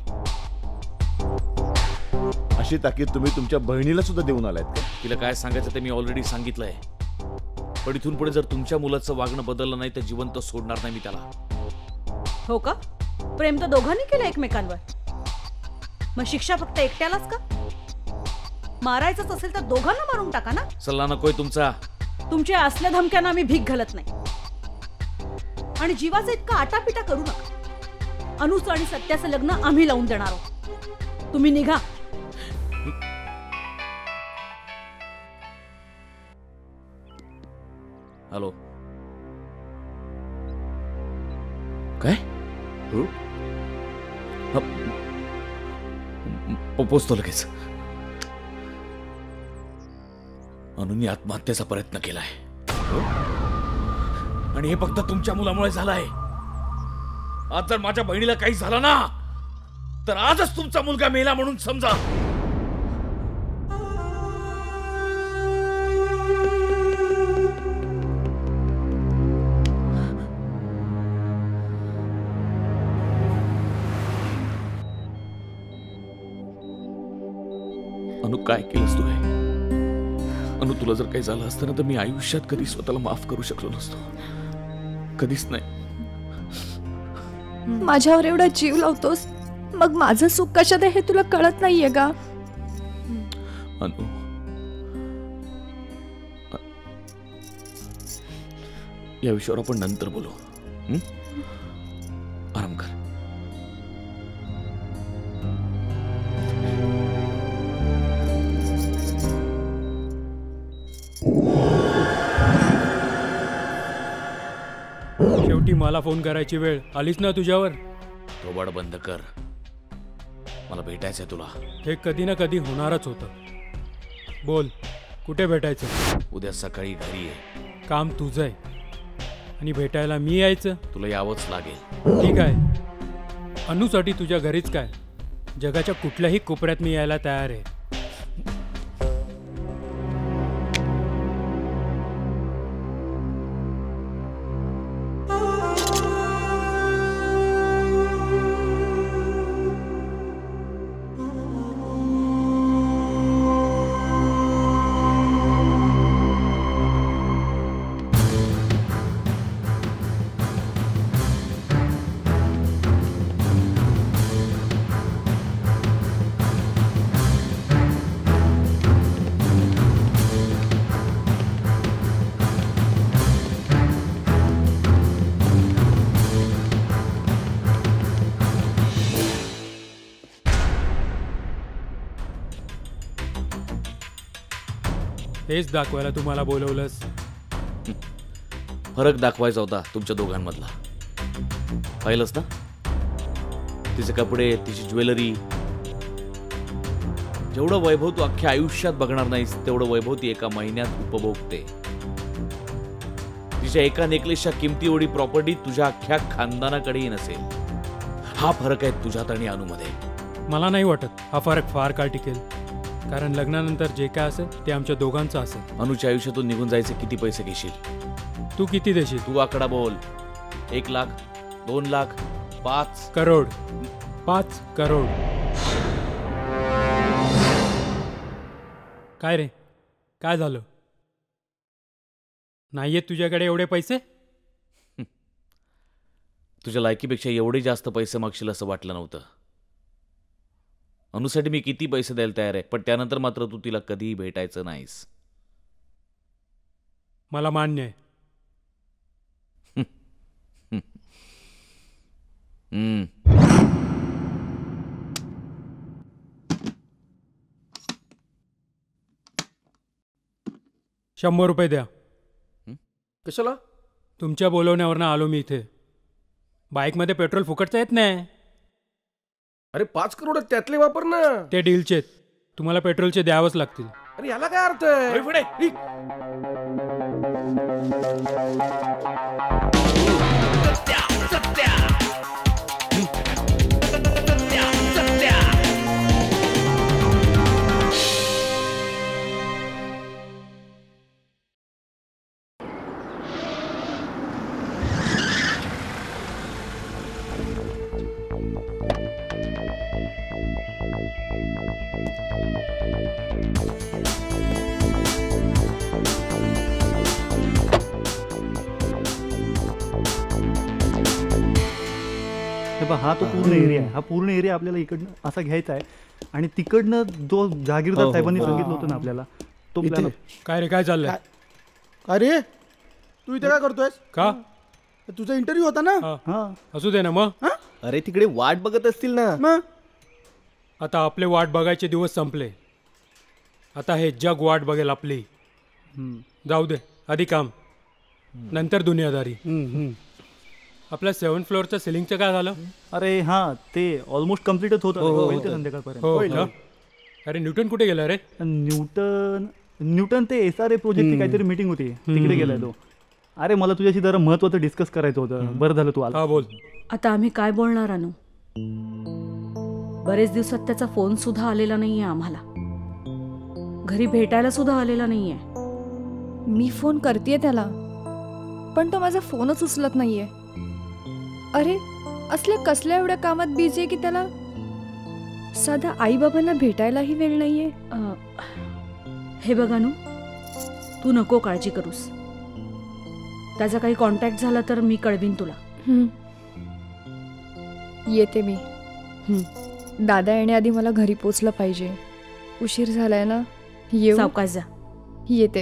अशी ताकीद तुम्ही तुमच्या बहिणीला सुद्धा देऊन आलात का? तिला काय सांगायचं ते मी ऑलरेडी सांगितलंय. पण इथून पुढे जर तुमच्या मुलाचं वागणं बदललं नाही तर जिवंत सोडणार नाही मी त्याला. हो का? प्रेम तर दोघांनी केलं एकमेकांवर. मग शिक्षा फक्त एकट्यालाच का? मारायचंच असेल तर दोघांना मारून टाका ना. सल्ला नकोय तुमचा. तुमच्या असल्या धमक्यांना आम्ही भीक घालत नाही. आणि जीवाचा इतका आटापिटा करू नका. अनुचं आणि सत्याचं लग्न आम्ही लावून देणार आहोत. तुम्ही निघा. हॅलो. काय? पोचतो लगेच. अनुनी आत्महत्येचा प्रयत्न केलाय आणि हे फक्त तुमच्या मुलामुळे झालंय. आज जर माझ्या बहिणीला काही झालं ना तर आजच तुमचा मुलगा मेला म्हणून समजा. अनु काय केलंस तू? अनु तुला जर काही झालं असतं ना तर मी आयुष्यात कधी स्वतःला माफ करू शकलो नसतो. कधीच नाही. माझ्यावर एवढा जीव लावतोस मग माझं सुख कशात आहे हे तुला कळत नाहीये का? अनु या विषयावर आपण नंतर बोलू. आराम कर. शेवटी मला फोन करायची वेळ आलीच ना तुझ्यावर. थोबाड बंद कर. मला भेटायचंय तुला. हे कधी ना कधी होणारच होतं. बोल कुठे भेटायचं? उद्या सकाळी घरी आहे. काम तुझं आहे आणि भेटायला मी यायचं? तुला यावंच लागेल. ठीक आहे. अनुसाठी तुझ्या घरीच काय जगाच्या कुठल्याही कोपऱ्यात मी यायला तयार आहे. हेच दाखवायला तुम्हाला बोलवलंस? फरक दाखवायचा होता तुमच्या दोघांमधला. पाहिलंस ना तिचे कपडे, तिची ज्वेलरी. जेवढं वैभव तू अख्ख्या आयुष्यात बघणार नाहीस तेवढं वैभव ती एका महिन्यात उपभोगते. तिच्या एका नेकलेसच्या किमती एवढी प्रॉपर्टी तुझ्या अख्ख्या खानदानाकडेही नसेल. हा फरक आहे तुझ्यात आणि अनुमध्ये. मला नाही वाटत हा फरक फार काळ टिकेल. कारण लग्नानंतर जे काय असेल ते आमच्या दोघांचं असेल. अनुच्या आयुष्यातून निघून जायचे किती पैसे घेशील? तू किती देशील? तू आकडा बोल. 1 लाख, 2 लाख, 5 करोड. 5 करोड. काय रे काय झालं? नाहीयेत तुझ्याकडे एवढे पैसे? तुझ्या लायकीपेक्षा एवढे जास्त पैसे मागशील असं वाटलं नव्हतं. अनुसाठी मी किती पैसे द्यायला तयार आहे पण त्यानंतर मात्र तू तिला कधीही भेटायचं नाहीस. मला मान्य आहे. ₹100 द्या. कशाला? तुमच्या बोलवण्यावरनं आलो मी इथे. बाईकमध्ये पेट्रोल फुकटचं येत नाही. अरे 5 करोड त्यातले वापर ना. ते डीलचे. तुम्हाला पेट्रोलचे द्यावंच लागतील. अरे याला काय अर्थ आहे? बघ हा तो पूर्ण एरिया आहे. हा पूर्ण एरिया आपल्याला इकडनं असा घ्यायचा आहे आणि तिकडनं जो जागीरदार साहेबांनी सांगितलं होतं ना आपल्याला तो प्लॅन. काय रे काय चाललंय? अरे तू इथे काय करतोयस? का तुझा इंटरव्ह्यू होता ना? हा असू दे ना मग. अरे तिकडे वाट बघत असतील ना. मग आता आपले वाट बघायचे दिवस संपले. आता हे जग वाट बघेल आपली. जाऊ दे आधी काम नंतर दुनियादारी. आपल्या 7th फ्लोअरचं सिलिंगचं काय झालं? अरे हां ते ऑलमोस्ट कम्प्लीटच होतं. होईल ते संध्याकाळपर्यंत. हो. अरे न्यूटन कुठे गेला रे? न्यूटन ते SRA प्रोजेक्टची काहीतरी मीटिंग होती तिकडे गेलाय तो. अरे मला तुझ्याशी जरा महत्त्वाचं डिस्कस करायचं होतं. बरं झालं तू आला. हा बोल. आता आम्ही काय बोलणार अनु? बरेच दिवसात त्याचा फोन सुद्धा आलेला नाहीये आम्हाला. घरी भेटायला सुद्धा आलेला नाहीये. मी फोन करतेय त्याला पण तो माझा फोनच उचलत नाहीये. अरे असल्या कसल्या एवढ्या कामात बिझी आहे की त्याला साधा आई बाबांना भेटायलाही वेळ नाहीये. हे बघ अनु, तू नको काळजी करूस. त्याचा काही कॉन्टॅक्ट झाला तर मी कळवीन तुला. येते मी. दादा येण्याआधी मला घरी पोचलं पाहिजे. उशीर झालाय ना. येऊ. सावकाश जा. येते.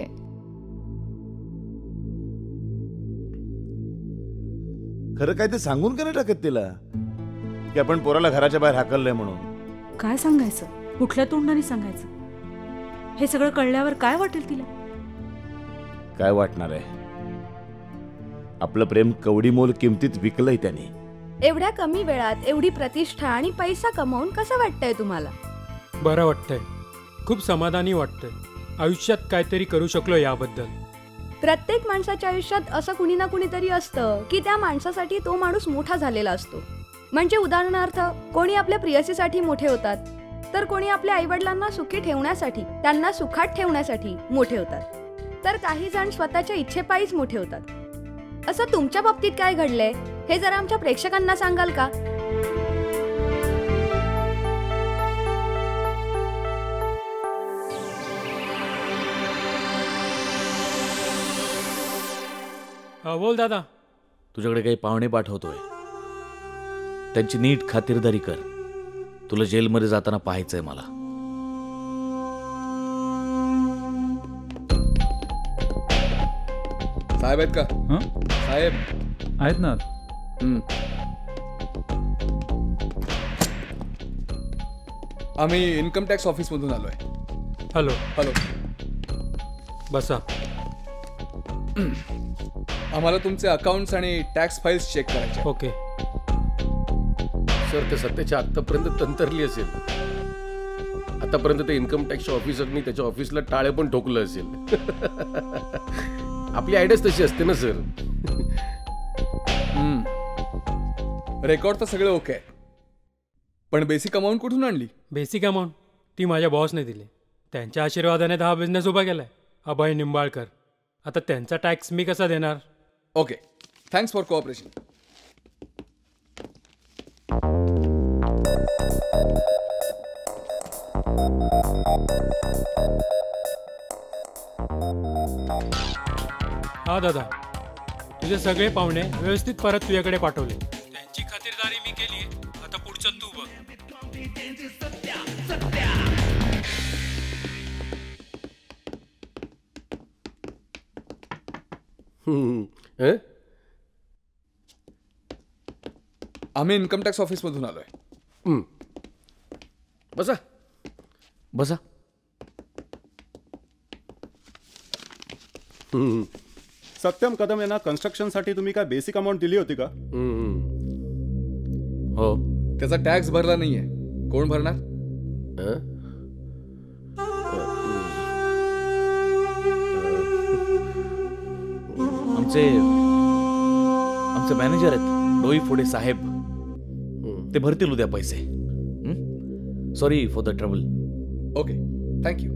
खरं काय ते सांगून का नाही टाकत तिला की आपण पोराला घराच्या बाहेर हाकललंय म्हणून? काय सांगायचं? कुठल्या तोंडाने सांगायचं? हे सगळं कळल्यावर काय वाटेल तिला? काय वाटणार आहे? आपलं प्रेम कवडी मोल किमतीत विकलंय त्याने. एवढ्या कमी वेळात एवढी प्रतिष्ठा आणि पैसा कमावून कसं वाटतंय तुम्हाला? बरं वाटतंय. खूप समाधानी वाटतंय. आयुष्यात काहीतरी करू शकलो याबद्दल. प्रत्येक माणसाच्या आयुष्यात असं कुणी ना कुणीतरी असतं की त्या माणसासाठी तो माणूस मोठा झालेला असतो. म्हणजे उदाहरणार्थ कोणी आपल्या प्रियसीसाठी मोठे होतात तर कोणी आपल्या आईवडिलांना सुखी ठेवण्यासाठी त्यांना सुखात ठेवण्यासाठी मोठे होतात. तर काही जण स्वतःच्या इच्छेपायीच मोठे होतात. असं तुमच्या बाबतीत काय घडलंय हे जरा आमच्या प्रेक्षकांना सांगाल का? बोल दादा. तुझ्याकडे काही पाहुणे पाठवतोय. त्यांची नीट खातिरदारी कर. तुला जेलमध्ये जाताना पाहायचंय मला. साहेब आहेत का? साहेब आहेत ना. आम्ही इन्कम टॅक्स ऑफिस मधून आलोय. हॅलो. हॅलो. बसा. आम्हाला तुमचे अकाउंट्स आणि टॅक्स फाईल्स चेक करायचे. ओके सर ते सत्याच्या आतापर्यंत तंत्रली असेल. आतापर्यंत ते इन्कम टॅक्स ऑफिसरनी त्याच्या ऑफिसला टाळे पण ठोकलं असेल. आपली आयडियाच तशी असते ना सर. रेकॉर्ड तर सगळं ओके आहे पण बेसिक अमाऊंट कुठून आणली? बेसिक अमाऊंट ती माझ्या बॉसने दिली. त्यांच्या आशीर्वादाने हा बिझनेस उभा केलाय. अभय निंबाळकर. आता त्यांचा टॅक्स मी कसा देणार? Okay thanks for cooperation. हा दादा तुझे सगळे पाहुणे व्यवस्थित परत तुझ्याकडे पाठवले. त्यांची खातिरदारी मी केली. आता पुढचं तू बघ. आम्ही इन्कम टॅक्स ऑफिस मधून आलोय. बसा बसा. सत्यम कदम यांना कन्स्ट्रक्शनसाठी तुम्ही काय बेसिक अमाऊंट दिली होती का? हो. त्याचा टॅक्स भरला नाहीये. कोण भरणार? आमचे मॅनेजर आहेत डोईफोडे साहेब. ते भरतील उद्या पैसे. Sorry for the trouble. Okay thank you.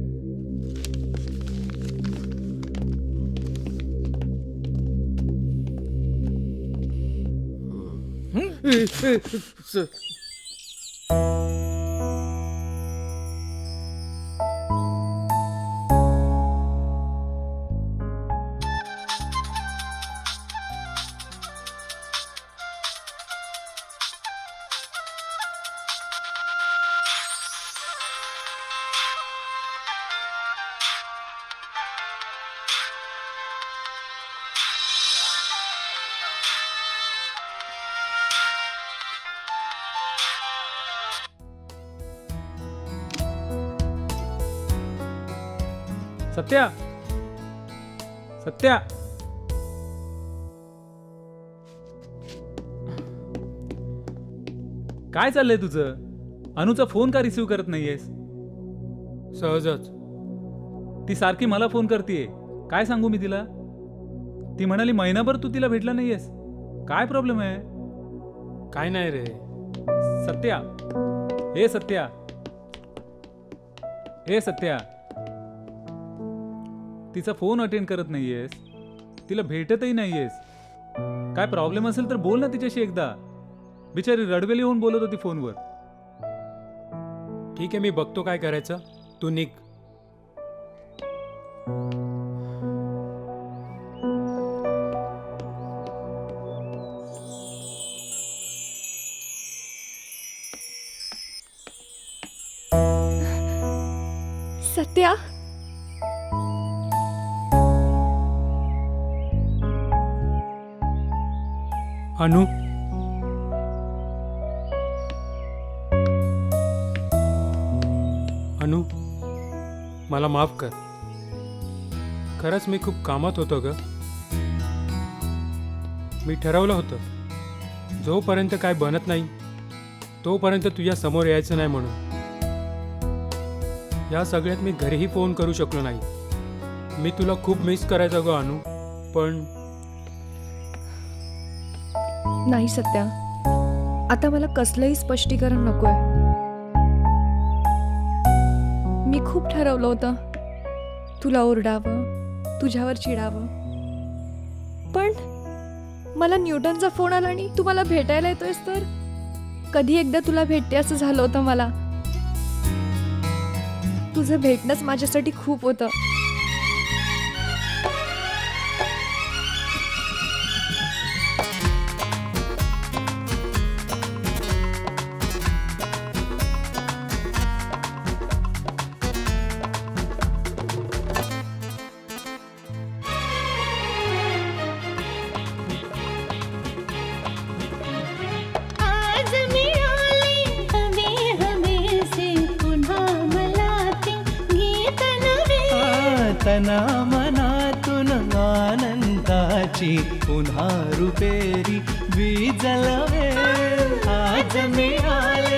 Satya, Satya. काय चाललंय तुझं? अनुचा फोन का रिसीव्ह करत नाहीयेस? सहजच. ती सारखी मला फोन करतेय. काय सांगू मी तिला? ती म्हणाली महिनाभर तू तिला भेटला नाहीयेस. काय प्रॉब्लेम आहे? काय नाही रे. सत्या, ए सत्या, ए सत्या, तिचा फोन अटेंड करत नाहीयेस, तिला भेटतही नाहीयेस. काय प्रॉब्लेम असेल तर बोल ना तिच्याशी एकदा. बिचारी रडवेली होऊन बोलत होती फोनवर. ठीक आहे, मी बघतो काय करायचं. तू निघ. सत्या, अनु, अनु, मला माफ कर. खरंच मी खूप कामात होतो ग. मी ठरवलं होतं जोपर्यंत काय बनत नाही तोपर्यंत तुझ्या समोर यायचं नाही म्हणून. या सगळ्यात मी घरीही फोन करू शकलो नाही. मी तुला खूप मिस करायचं ग अनु. पण नाही सत्या, आता मला कसलंही स्पष्टीकरण नकोय. मी खूप ठरवलं होतं तुला ओरडावं, तुझ्यावर चिडावं. पण मला न्यूटनचा फोन आला आणि तू मला भेटायला येतोयस तर कधी एकदा तुला भेटते असं झालं होतं मला. तुझं भेटणंच माझ्यासाठी खूप होतं. तना मनातून आनंदाची पुन्हा रुपेरी विजलवे आज मिळाले.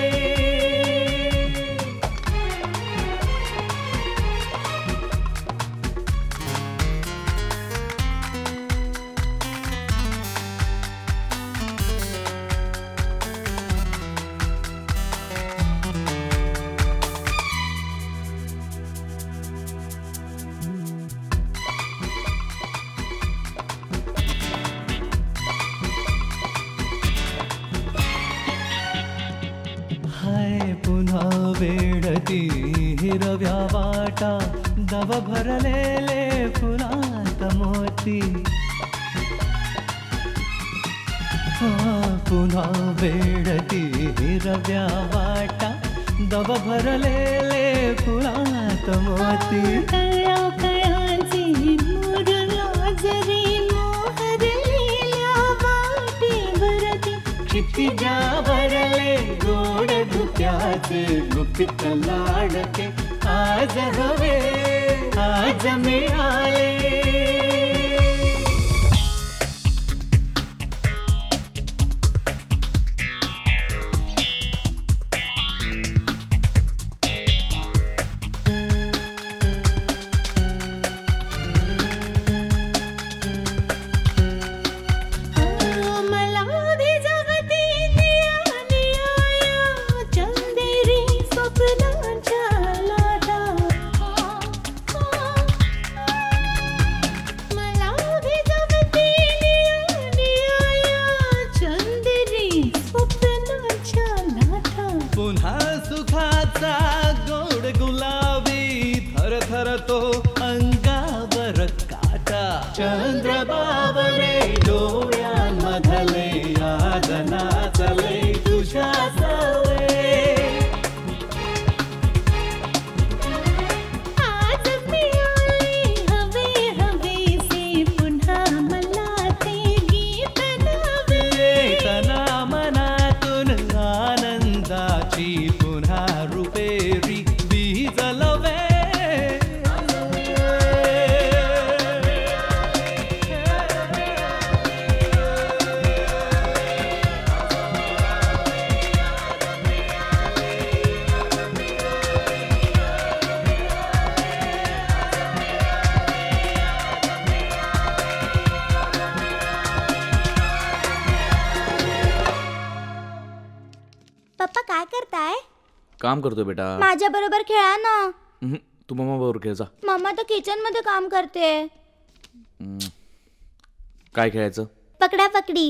वेडती हिरव्या वाटा दव भरलेले फुलात मोती. पुन्हा वेडती हिरव्या वाटा दव भरलेले फुलात मोती. क्षितिजा भरले गोड धुक्याचे गुपित लाडके आज हवे आज मिळाले. तो अंगावर काटा चंद्रबाबरे डोळ्यांमधले यादना चले तुझ्या सवे. आज मिळाले हवे हवेसे पुन्हा मला ते गीत नवे. तना मनातून आनंदाची पुन्हा रुपेरी वीजलवे. काम करतोय बेटा. माझ्या बरोबर खेळा ना. तू मम्मा बरोबर खेळ जा. मम्मा तर किचन मध्ये काम करते. काय खेळायचं? पकडा पकडी.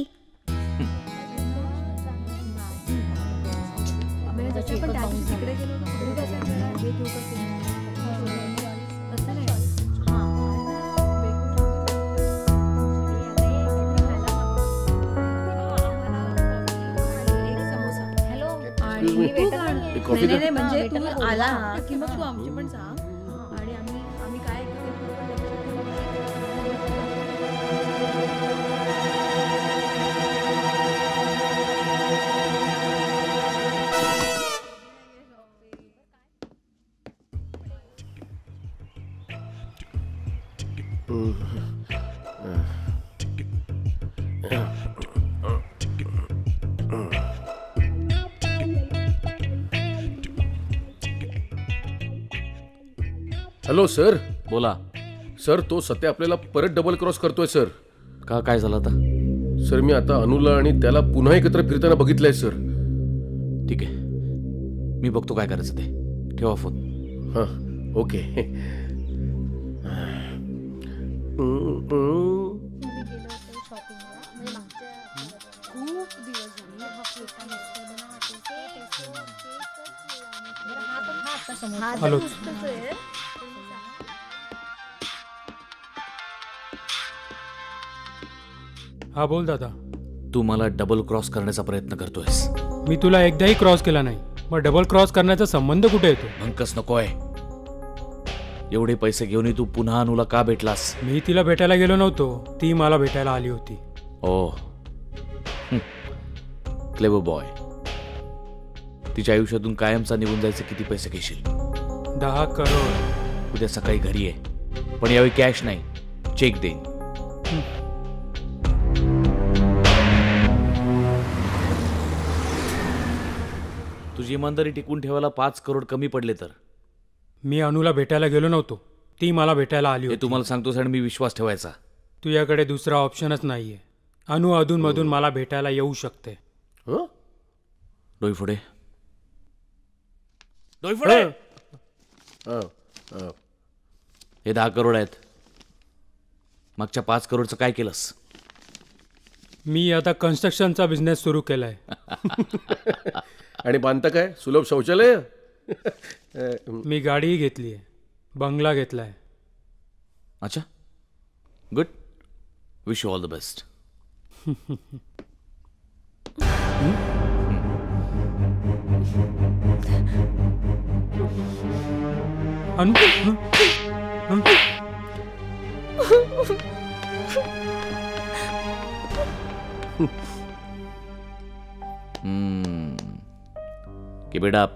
नाही म्हणजे तू आला की मग तू आमची पण सांग आणि आम्ही काय हॅलो सर. बोला. सर तो सत्य आपल्याला परत डबल क्रॉस करतोय सर. का काय झालं आता? सर मी आता अनुला आणि त्याला पुन्हा एकत्र फिरताना बघितलंय सर. ठीक आहे, मी बघतो काय करायचं ते. ठेवा फोन. हां ओके. हॅलो. हा बोल दादा. तू मला डबल क्रॉस करण्याचा प्रयत्न करतोयस. मी तुला एकदाही क्रॉस केला नाही, मग डबल क्रॉस करण्याचा संबंध कुठे येतो? भंकस नकोय. एवढे पैसे घेऊन तू पुन्हा अनुला का भेटलास? मी तिला भेटायला गेलो नव्हतो, ती मला भेटायला आली होती. Oh clever boy. तिच्या आयुष्यातून कायमचा निघून जायचे किती पैसे घेशील? 10 करोड. उद्या सकाळी घरी आहे, पण यावेळी कॅश नाही, चेक देईन. तुझी इमानदारी टिकून ठेवायला 5 करोड कमी पडले तर? मी अनुला भेटायला गेलो नव्हतो, ती मला भेटायला आली होती. हे तुम्हाला सांगतोस आणि मी विश्वास ठेवायचा? तुझ्याकडे दुसरा ऑप्शनच नाहीये. अनु अधूनमधून मला भेटायला येऊ शकते. डोईफोडे. डोईफोडे. हे 10 करोड आहेत. मागच्या 5 करोडचं काय केलंस? मी आता कन्स्ट्रक्शनचा बिझनेस सुरू केलाय. आणि बांधता काय? सुलभ शौचालय. मी गाडीही घेतलीये, बंगला घेतलाय. अच्छा, good. Wish you all the best. Keep it up.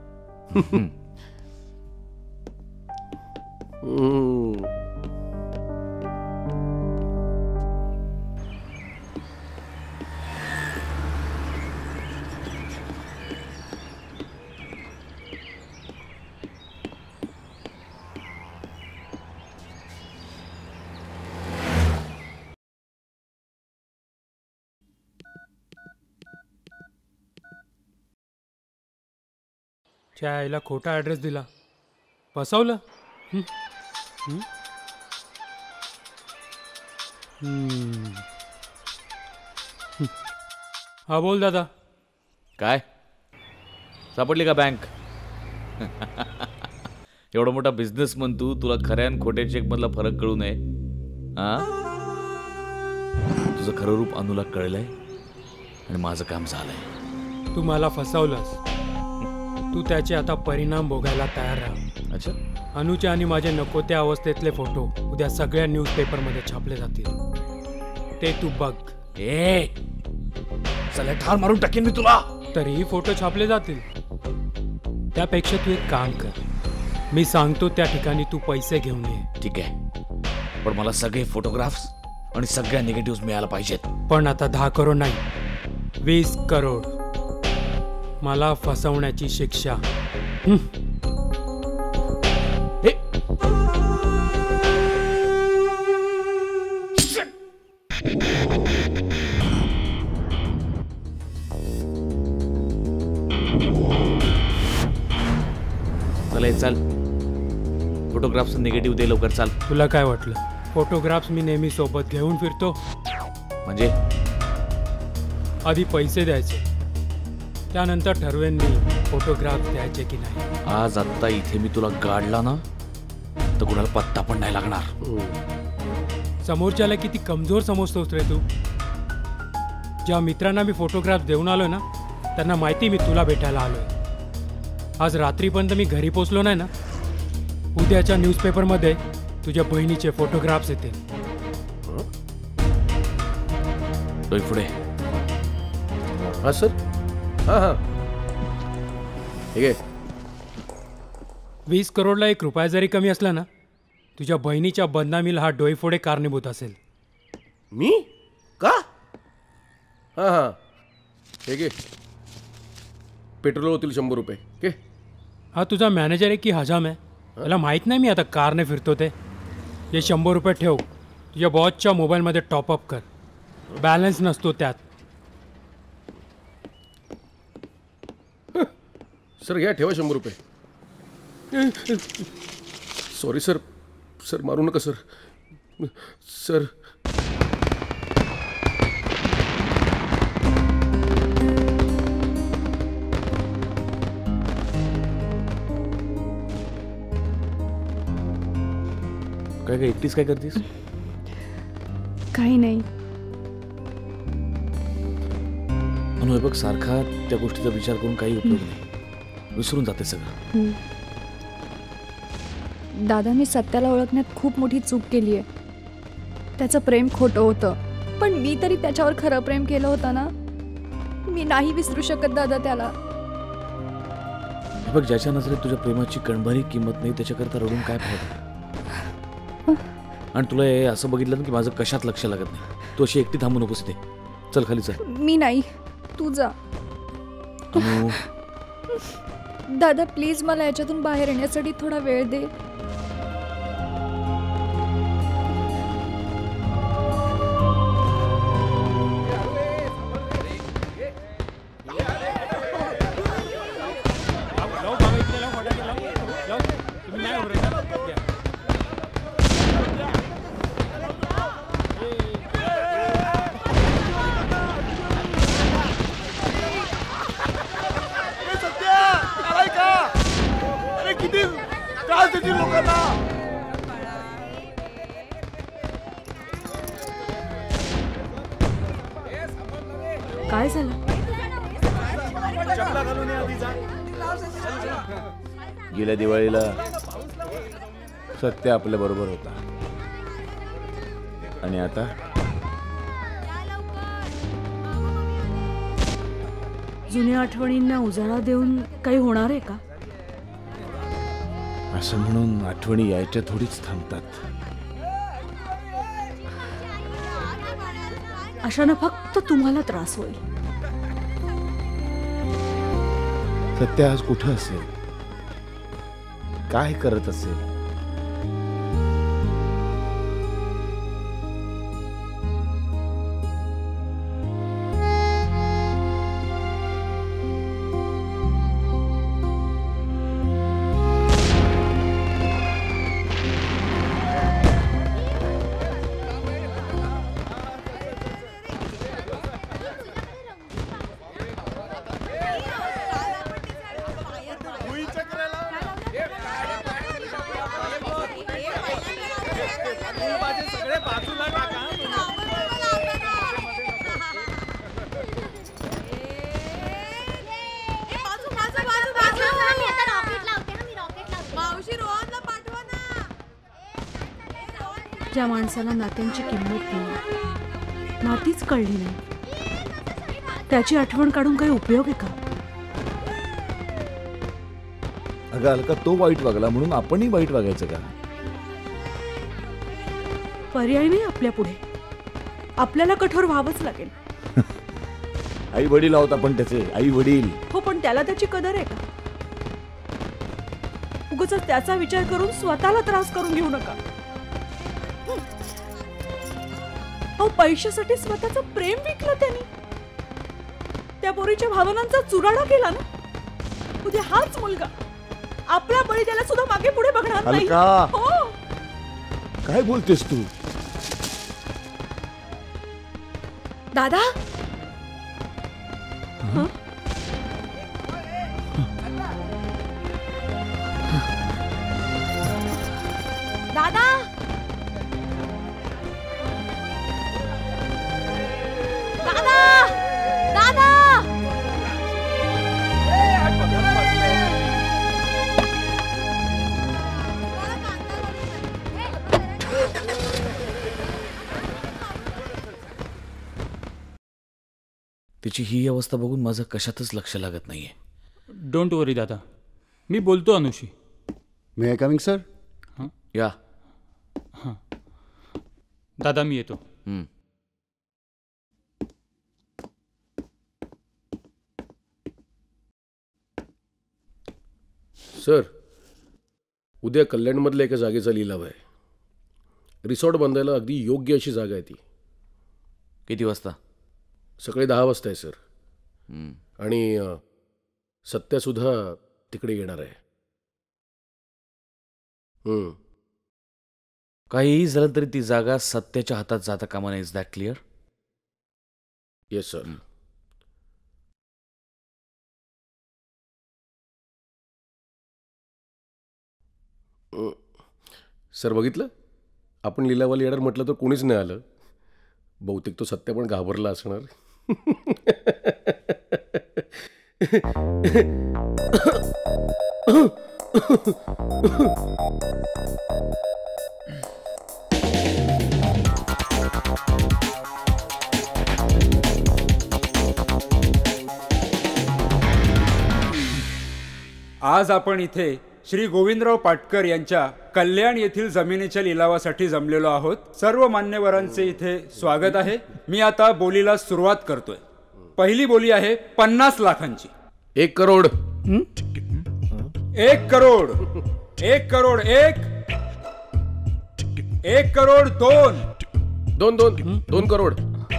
त्या आईला खोटा ॲड्रेस दिला, फसवलं. हा बोल दादा. काय सापडली का बँक? एवढा मोठा बिझनेसमन तू, तुला खऱ्या आणि खोट्या चेक मधला फरक कळू नये? हा, तुझं खरं रूप अनुला कळलंय आणि माझं काम झालंय. तू मला फसवलंस. तू त्याचे आता परिणाम भोगायला तयार राहा. अच्छा. अनुच्या आणि माझे नको त्या अवस्थेतले फोटो उद्या सगळ्या न्यूजपेपरमध्ये छापले जातील, ते तू बघ. ए चला ठार मारून टाकेन मी तुला. तरीही फोटो छापले जातील. त्यापेक्षा तू एक काम कर, मी सांगतो त्या ठिकाणी तू पैसे घेऊन ये. ठीक आहे, पण मला सगळे फोटोग्राफ्स आणि सगळ्या निगेटिव्ह मिळायला पाहिजेत. पण आता 10 करोड नाही, 20 करोड. मला फसवण्याची शिक्षा. चला चल, फोटोग्राफ्स निगेटिव्ह दे लवकर, चाल. तुला काय वाटलं फोटोग्राफ्स मी नेहमी सोबत घेऊन फिरतो? म्हणजे आधी पैसे द्यायचे, त्यानंतर ठरवेन मी फोटोग्राफ्स द्यायचे की नाही. आज आत्ता इथे मी तुला गाडला ना तर कुणाला पत्ता पण नाही लागणार. समोरच्याला किती कमजोर समजतोस रे तू. ज्या मित्रांना मी फोटोग्राफ देऊन आलोय ना त्यांना माहिती मी तुला भेटायला आलोय. आज रात्रीपर्यंत मी घरी पोचलो नाही ना, उद्याच्या न्यूजपेपरमध्ये तुझ्या बहिणीचे फोटोग्राफ्स येतील. पुढे. हा सर, हां हां ठीक आहे. 20 करोडला 1 रुपया जरी कमी असला ना, तुझ्या बहिणीच्या बदनामीला हा डोईफोडे कारणीभूत असेल. मी का? हां हां ठीक आहे. पेट्रोल होतील 100 रुपये. के हा तुझा मॅनेजर आहे की हजाम आहे? त्याला माहीत नाही मी आता कारने फिरतो ते. हे 100 रुपये ठेव, तुझ्या बॉसच्या मोबाईलमध्ये टॉपअप कर. बॅलन्स नसतो त्यात. सर घ्या, ठेवा 100 रुपये. सॉरी सर, सर मारू नका सर. सर काय काय एकटीच काय करतेस? काही नाही. म्हणून बघ, सारखा त्या गोष्टीचा विचार करून काही उपयोग नाही, विसरून जाते सगळं. दादा, मी सत्याला ओळखण्यात खूप मोठी चूक केली आहे. त्याचं प्रेम खोटं होतं, पण मी तरी त्याच्यावर खरं प्रेम केलं होतं ना. मी नाही विसरू शकत दादा त्याला. बघ, ज्याच्या नजरेत तुझ्या प्रेमाची कणभरी किंमत नाही त्याच्याकरता रडून काय फायदा. आणि तुला हे असं बघितलं ना की माझं कशात लक्ष लागत नाही. तू अशी एकटी थांबू नकोस. ते चल खाली चल. मी नाही, तू जा. दादा प्लीज, मला याच्यातून बाहेर येण्यासाठी थोडा वेळ दे. काय झालं? गेल्या दिवाळीला सत्य आपल्या बरोबर होता आणि आता जुन्या आठवणींना उजाळा देऊन काही होणार आहे का? असं म्हणून आठवणी यायच्या थोडीच थांबतात. अशानं फक्त तुम्हाला त्रास होईल. सत्य आज कुठं असेल, काय करत असेल? ज्या माणसाला नात्यांची किंमत नाही, नातीच कळली नाही, त्याची आठवण काढून काही उपयोग आहे का? अगं अलका, तो वाईट वागला म्हणून आपणही वाईट वागायचं का? पर्याय नाही आपल्या पुढे, आपल्याला कठोर व्हावंच लागेल. आई वडील आहोत आपण त्याचे, आई वडील. हो, पण त्याला त्याची कदर आहे का? उगाच त्याचा विचार करून स्वतःला त्रास करून घेऊ नका. अहो, पैशासाठी स्वतःचं प्रेम विकलं त्यांनी. त्या पोरीच्या भावनांचा चुराडा केला ना. उद्या हाच मुलगा आपला बळी द्यायला सुद्धा मागे पुढे बघणार नाही. अलका. हो. काय बोलतेस तू? दादा दादा दादा दादा तिची ही अवस्था बघून माझं कशातच लक्ष लागत नाहीये. डोंट वरी दादा, मी बोलतो अनुशी. May I coming sir? या. हां दादा, मी येतो. सर, उद्या कल्याणमधल्या एका जागेचा लिलाव आहे. रिसॉर्ट बांधायला अगदी योग्य अशी जागा आहे ती. किती वाजता? सकाळी 10 वाजता आहे सर. आणि सत्यासुद्धा तिकडे येणार आहे. काहीही झालं तरी ती जागा सत्याच्या हातात जाता कामा नये. Is that clear? Yes sir. Sir, बघितलं, आपण लिलावाला येणार म्हटलं तर कोणीच नाही आलं. बहुतेक तो सत्या पण घाबरला असणार. आज आपण इथे श्री गोविंदराव पाटकर यांच्या कल्याण येथील जमिनीच्या लिलावासाठी जमलेलो आहोत. सर्व मान्यवरांचे इथे स्वागत आहे. मी आता बोलीला सुरुवात करतोय. पहिली बोली आहे 50 लाखांची. 1 करोड. 1 करोड. 1 करोड 1. 1 करोड 2. 2 करोड.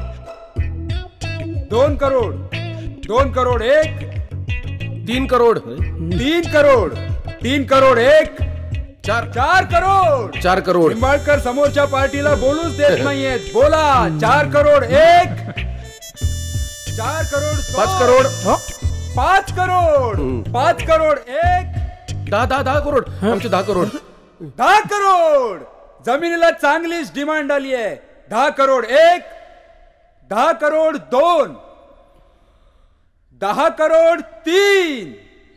2 करोड. 2 करोड 1. 3 करोड. 3 करोड. 3 करोड 1. 4 करोड. 4 करोड. निंबाळकर समोरच्या पार्टीला बोलूच देत नाहीयेत. बोला. 4 करोड 1. 4 करोड 5 करोड. 5 करोड. 5 करोड 1. 10 करोड. आमचे 10 करोड. 10 करोड. जमिनीला चांगलीच डिमांड आली आहे. 10 करोड 1. 10 करोड 2. 10 करोड 3.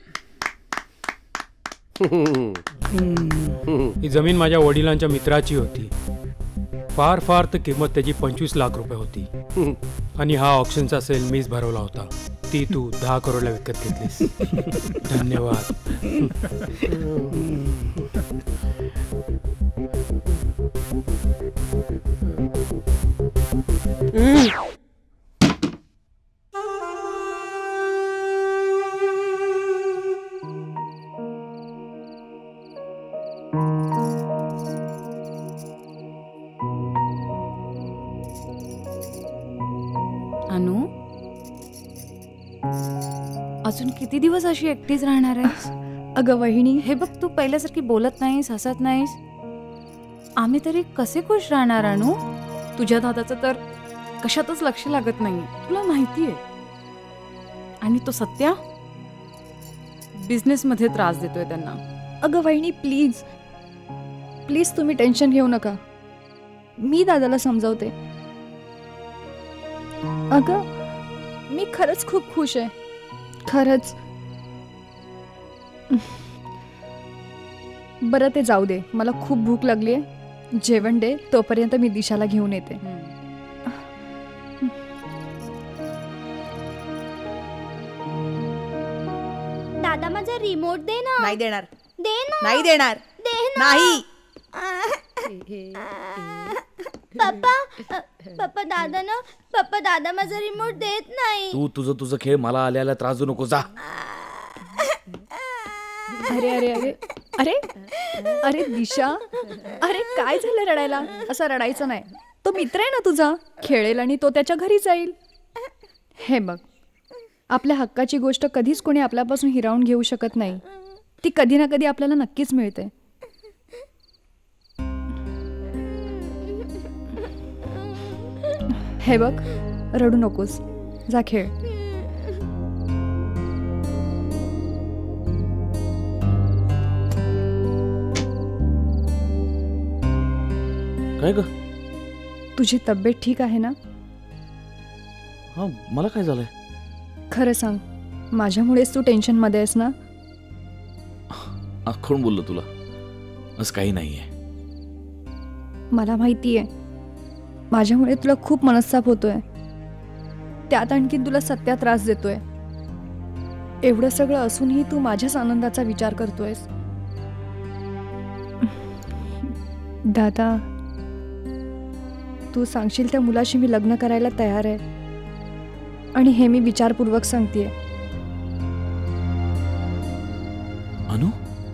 ही जमीन माझ्या वडिलांच्या मित्राची होती. फार फार तर किंमत त्याची 25 लाख रुपये होती. आणि हा ऑप्शनचा सेल मीच भरवला होता. ती तू 10 करोडला विकत घेतलीस. धन्यवाद. अनु, अजून किती दिवस अशी एकटीच राहणार आहेस? अगं वहिनी, हे बघ, तू पहिल्यासारखी बोलत नाहीस, हसत नाहीस. आम्ही तरी कसे खुश राहणार अनु? तुझ्या दादाचं तर कशातच लक्ष लागत नाही, तुला माहितीये. आणि तो सत्या बिझनेस मध्ये त्रास देतोय त्यांना. अगं वहिनी, प्लीज प्लीज तुम्ही टेन्शन घेऊ नका. मी दादाला समजावते. अगं, मी खरंच खूप खुश आहे, खरंच. बरं, ते जाऊ दे. मला खूप भूक लागली आहे. जेवण दे, तोपर्यंत मी दिशाला घेऊन येते. दादा, माझा रिमोट दे ना. नाही देणार. दे ना. नाही देणार. दे ना. नाही. पप्पा दादा माझा रिमोट देत नाही. तू तुझं खेळ मला आल्याला त्रास देऊ नको. जा. अरे अरे अरे अरे अरे दिशा, अरे काय झालं रडायला? असं रडायचं नाही. तो मित्र आहे ना तुझा, खेळेल आणि तो त्याच्या घरी जाईल. हे बघ, आपल्या हक्काची गोष्ट कधीच कोणी आपल्यापासून हिरावून घेऊ शकत नाही. ती कधी ना कधी आपल्याला नक्कीच मिळते. हे बघ, रडू नकोस, जा खेळ. काय ग? तुझी तब्येत ठीक आहे ना? हा, मला काय झालंय? खरं सांग, माझ्यामुळेच तू टेन्शनमध्ये आहेस ना? कोण बोललो तुला? असं काही नाहीये. मला माहिती आहे, माझ्यामुळे तुला खूप मनस्ताप होतोय. त्यात आणखीन तुला सत्या त्रास देतोय. एवढं सगळं असूनही तू माझ्याच आनंदाचा विचार करतोयस. दादा, तू सांगशील त्या मुलाशी मी लग्न करायला तयार आहे, आणि हे मी विचारपूर्वक सांगतेय. अनु,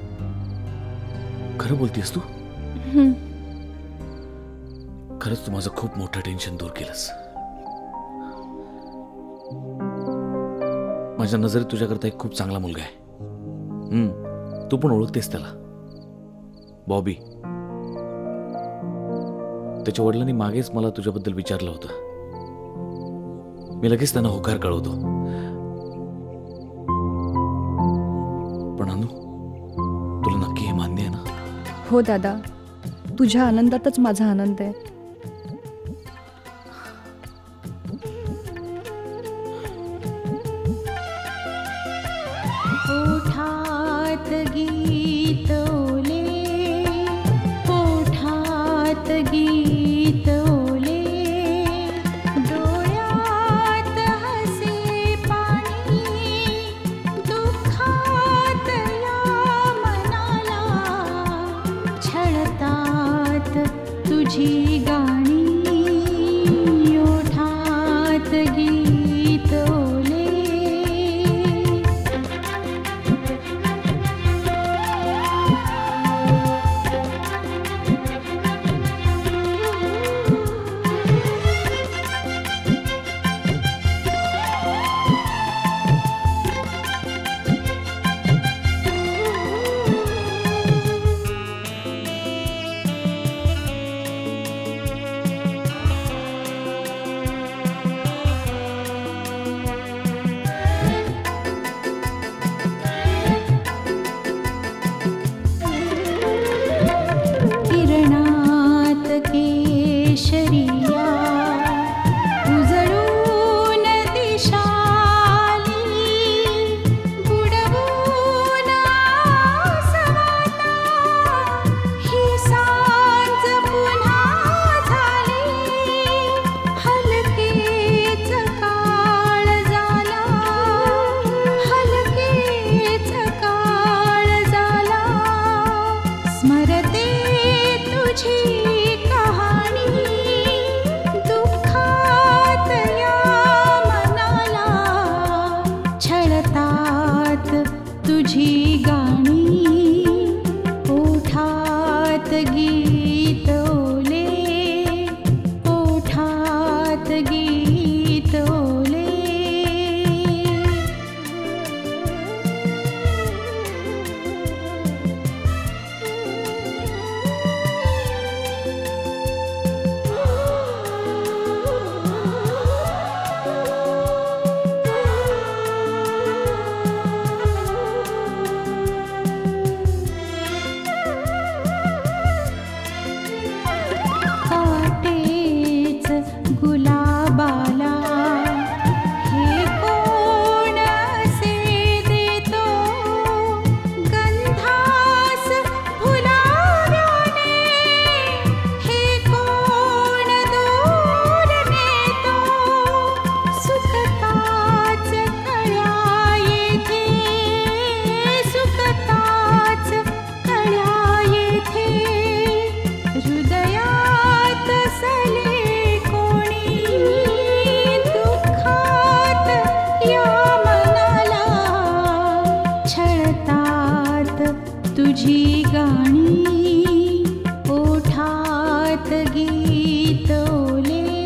खरं बोलतेस तू? खरंच तू माझं खूप मोठं टेन्शन दूर केलंस. माझ्या नजरेत तुझ्याकरता एक खूप चांगला मुलगा आहे. तू पण ओळखतेस त्याला, बॉबी. त्याच्या वडिलांनी मागेच मला तुझ्याबद्दल विचारलं होतं. मी लगेच त्यांना होकार कळवतो. पण अनु, तुला नक्की हे मान्य आहे ना? हो दादा, तुझ्या आनंदातच माझा आनंद आहे. ओठात गीत ओले, ओठात गीत ओले, डोळ्यात हसे पाणी, दुःखात या मनाला, छळतात तुझी गाणी, ओठात गीत ओले. किरणात केशरिया, उजळून दिशाली, बुडवून आसमाना, ही सांज पुन्हा झाली, हलकेच काळ झाला, हलकेच काळ झाला, स्मरते तुझी कहाणी, दुःखात या मनाला, छळतात तुझी गाणी, ओठात गीत ओले, ओठात गीत ओले. काटेच गुलाबाला, हे कोण असे देतो, गंधास फुलाव्याने, हे कोण दूर नेतो, सुखताच कळ्या येथे, सुखताच कळ्या येथे, हृदयात सले कोणी, दुःखात या मनाला, छळतात तुझी गाणी, ओठात गीत ओले,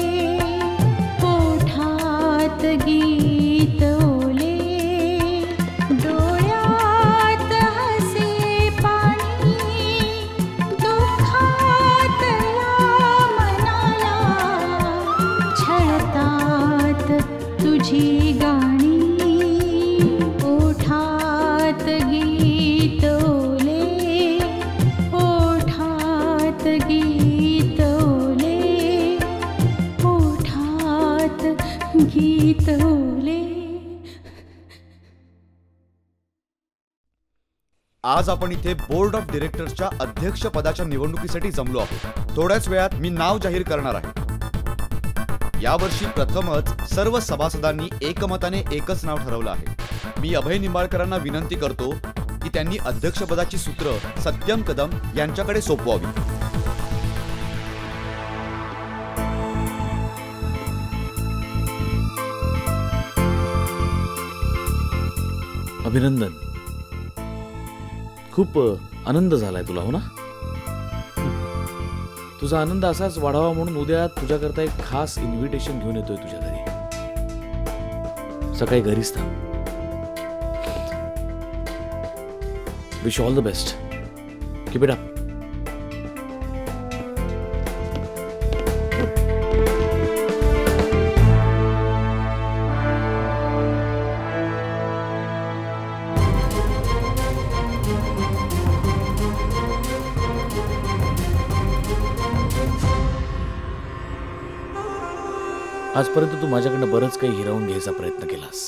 ओठात गीत ओले, डोळ्यात हसे आज आपण इथे बोर्ड ऑफ डिरेक्टर्सच्या अध्यक्ष पदाच्या निवडणुकीसाठी जमलो आहोत. थोड्याच वेळात मी नाव जाहीर करणार आहे. यावर्षी प्रथमच सर्व सभासदांनी एकमताने एकच नाव ठरवलं आहे. मी अभय निंबाळकरांना विनंती करतो की त्यांनी अध्यक्षपदाची सूत्र सत्यम कदम यांच्याकडे सोपवावी. अभिनंदन. खूप आनंद झालाय तुला, हो ना? तुझा आनंद असाच वाढावा म्हणून उद्या तुझ्याकरता एक खास इन्व्हिटेशन घेऊन येतोय तुझ्या घरी. सकाळी घरीच थांब. Wish all the best. Keep it up. आजपर्यंत तू माझ्याकडनं बरंच काही हिरावून घ्यायचा प्रयत्न केलास.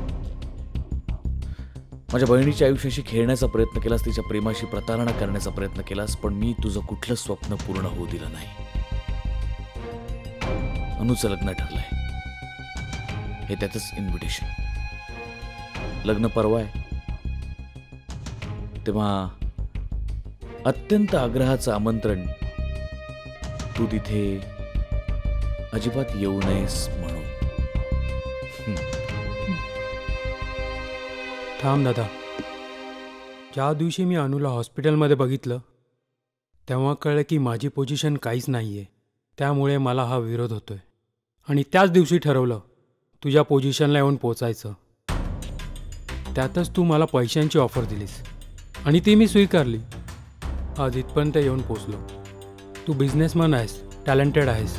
माझ्या बहिणीच्या आयुष्याशी खेळण्याचा प्रयत्न केलास, तिच्या प्रेमाशी प्रतारणा करण्याचा प्रयत्न केलास, पण मी तुझं कुठलं स्वप्न पूर्ण होऊ दिलं नाही. अनुचं लग्न ठरलंय, हे त्यातच इन्व्हिटेशन. लग्न परवा आहे, तेव्हा अत्यंत आग्रहाचं आमंत्रण. तू तिथे अजिबात येऊ नयेस म्हणून. थांब दादा. ज्या दिवशी मी अनुला हॉस्पिटलमध्ये बघितलं तेव्हा कळलं की माझी पोझिशन काहीच नाही आहे. त्यामुळे मला हा विरोध होतोय. आणि त्याच दिवशी ठरवलं तुझ्या पोझिशनला येऊन पोचायचं. त्यातच तू मला पैशांची ऑफर दिलीस आणि ती मी स्वीकारली. आज इथपर्यंत येऊन पोचलो. तू बिझनेसमॅन आहेस, टॅलेंटेड आहेस.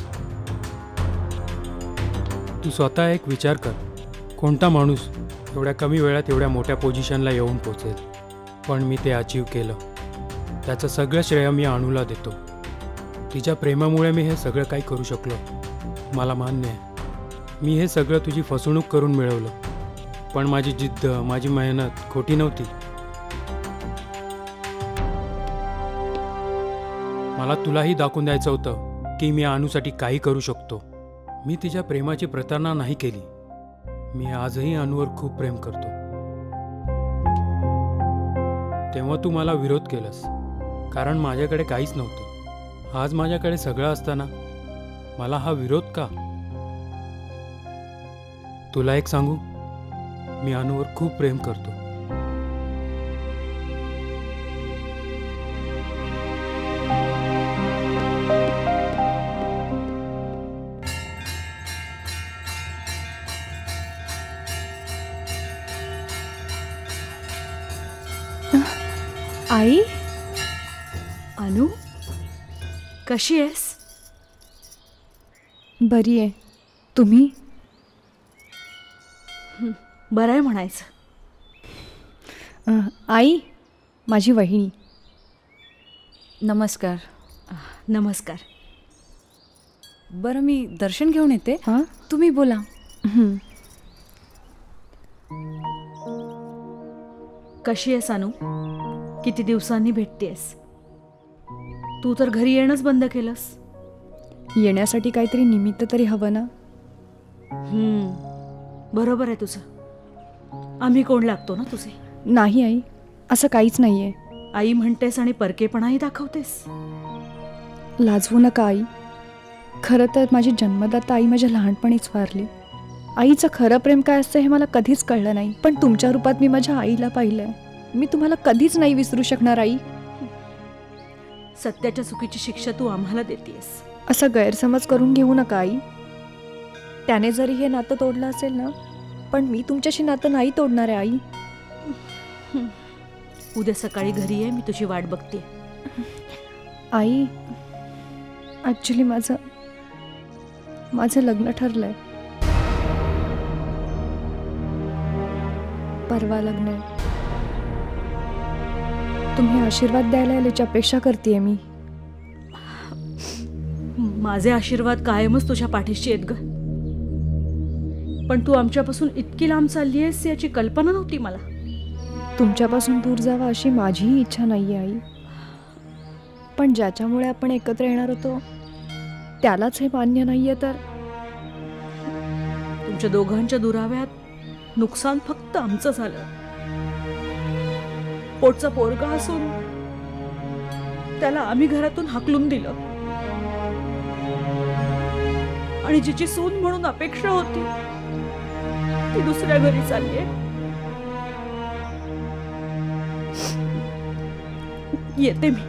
तू स्वतः एक विचार कर, कोणता माणूस एवढ्या कमी वेळात एवढ्या मोठ्या पोझिशनला येऊन पोचेल. पण मी ते अचीव केलं. त्याचं सगळं श्रेय मी अनुला देतो. तिच्या प्रेमामुळे मी हे सगळं काही करू शकलो. मला मान्य आहे मी हे सगळं तुझी फसवणूक करून मिळवलं. पण माझी जिद्द, माझी मेहनत खोटी नव्हती. मला तुलाही दाखवून द्यायचं होतं की मी अनुसाठी काही करू शकतो. मी तिच्या प्रेमाची प्रतारणा नाही केली. मी आजही अनुवर खूप प्रेम करतो. तेव्हा तू मला विरोध केलास कारण माझ्याकडे काहीच नव्हतं. आज माझ्याकडे सगळं असताना मला हा विरोध का? तुला एक सांगू, मी अनुवर खूप प्रेम करतो. आई, अनु, कशी आहेस? बरी आहे. तुम्ही? बरं आहे म्हणायचं. आई, माझी वहिनी. नमस्कार. नमस्कार. बरं, मी दर्शन घेऊन येते. हां, तुम्ही बोला. कशी आहेस अनु? किती दिवसांनी भेटतेस? तू तर घरी येणंच बंद केलंस. येण्यासाठी काहीतरी निमित्त तरी हवं ना. बरोबर आहे तुझं. आम्ही कोण लागतो ना तुझे? नाही आई, असं काहीच नाहीये. आई म्हणतेस आणि परकेपणाही दाखवतेस. लाजवू नका आई. खरं तर माझी जन्मदाता आई माझ्या लहानपणीच वारली. आईचं खरं प्रेम काय असतं हे मला कधीच कळलं नाही. पण तुमच्या रूपात मी माझ्या आईला पाहिलंय. मी तुम्हाला कधीच नाही विसरू शकणार आई. सत्याच्या चुकीची शिक्षा तू आम्हाला देतेस. असा गैरसमज करून घेऊ नका आई. त्याने जरी हे नातं तोडलं असेल ना, पण मी तुमच्याशी नातं नाही तोडणार आहे आई. उद्या सकाळी घरी ये, मी तुझी वाट बघते. आई, ॲक्च्युली माझं लग्न ठरलंय. परवा लग्न आहे. तुम्ही आशीर्वाद द्यायला याची अपेक्षा करते मी. माझे आशीर्वाद कायमच तुझ्या पाठीशी आहेत ग. पण तू आमच्यापासून इतकी लांब चालली आहेस याची कल्पना नव्हती मला. तुमच्यापासून दूर जावं अशी माझीही इच्छा नाहीये आई, पण ज्याच्यामुळे आपण एकत्र येणार होतो त्यालाच हे मान्य नाहीये तर तुमच्या दोघांच्या दुराव्यात नुकसान फक्त आमचं झालं. पोटचा पोरगा असून त्याला आम्ही घरातून हाकलून दिलं आणि जिची सून म्हणून अपेक्षा होती ती दुसऱ्या घरी चाललीये. येते मी.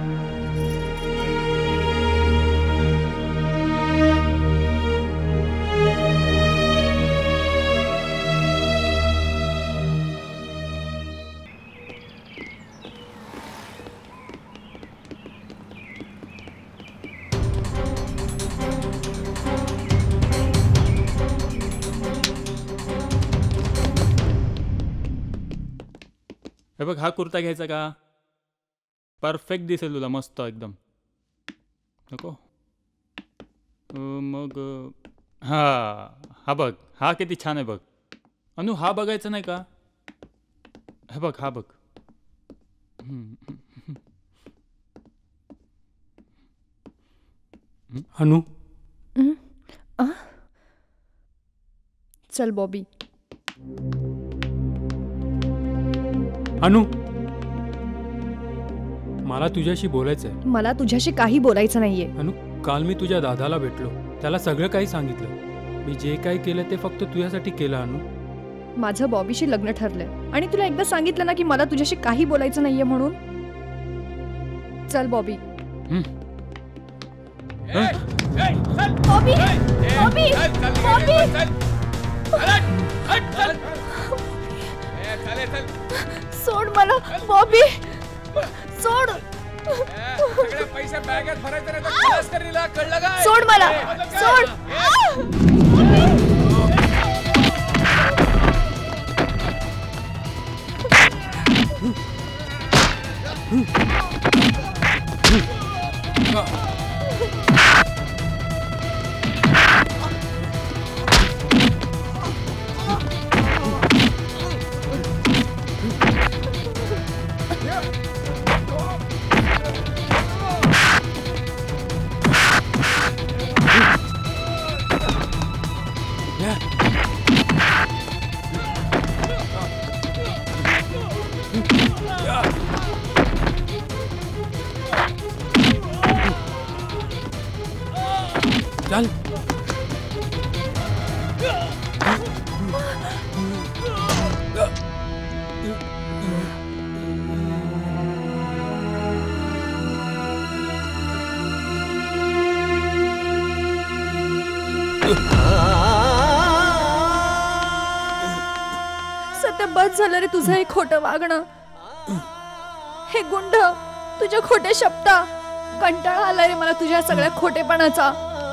हे बघ, हा कुर्ता घ्यायचा का? परफेक्ट दिसेल तुला, मस्त एकदम. नको मग हा बघ, हा किती छान आहे बघ. अनु, हा बघायचा नाही का? हे बघ, हा बघ. अनु, चल बॉबी. अनु, मला तुझ्याशी बोलायचं आहे. मला तुझ्याशी काही बोलायचं नाहीये. अनु, काल मी तुझ्या दादाला भेटलो, त्याला सगळं काही सांगितलं. मी जे काही केलं ते फक्त तुझ्यासाठी केलं. अनु, माझं बॉबीशी लग्न ठरलंय आणि तुला एकदा सांगितलं ना की मला तुझ्याशी काही बोलायचं नाहीये म्हणून. चल बॉबी. बॉबी, बॉबी, बॉबी. सोड मला बॉबी, सोड. पैसे बॅगेत भरायचे नाही तर खलास करीला, कळलं काय? सोड मला, सोड. चल. सत्य, बस झालं रे तुझं हे खोटं वागणं. हे गुंड, तुझ्या खोट्या शब्दा. कंटाळा आला रे मला तुझ्या सगळ्या खोटेपणाचा.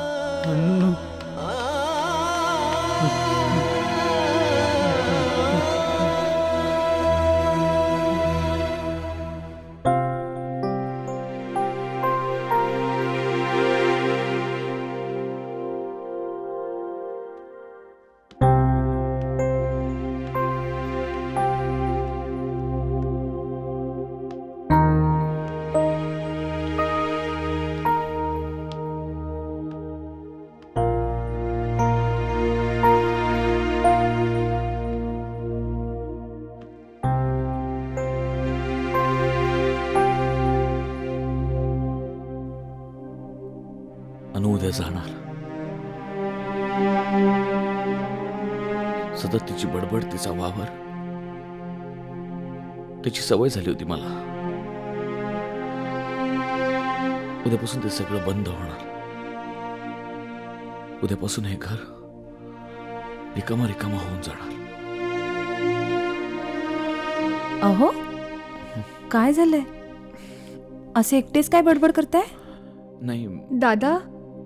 उद्या जाणार. सतत तिची बडबड, तिचा वावर, त्याची सवय झाली होती मला. उद्यापासून ते सगळं बंद होणार. उद्यापासून हे घर रिकामा रिकामा होऊन जाणार. अहो, काय झालंय? असे एकटेच काय बडबड करताय? नाही दादा,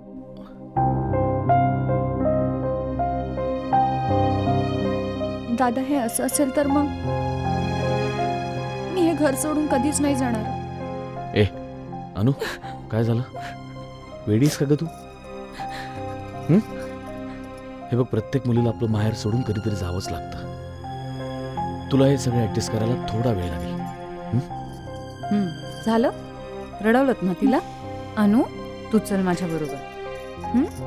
दादा हे असं असेल तर मग मी हे घर सोडून कधीच नाही जाणार. ए अनु, काय झालं? वेडीस का ग तू? हे बघ, प्रत्येक मुलीला आपलं माहेर सोडून कधीतरी जावंच लागतं. तुला हे सगळं ऍडजस्ट करायला थोडा वेळ लागेल. झालं रडवलत ना तिला. अनु तू चल माझ्या बरोबर.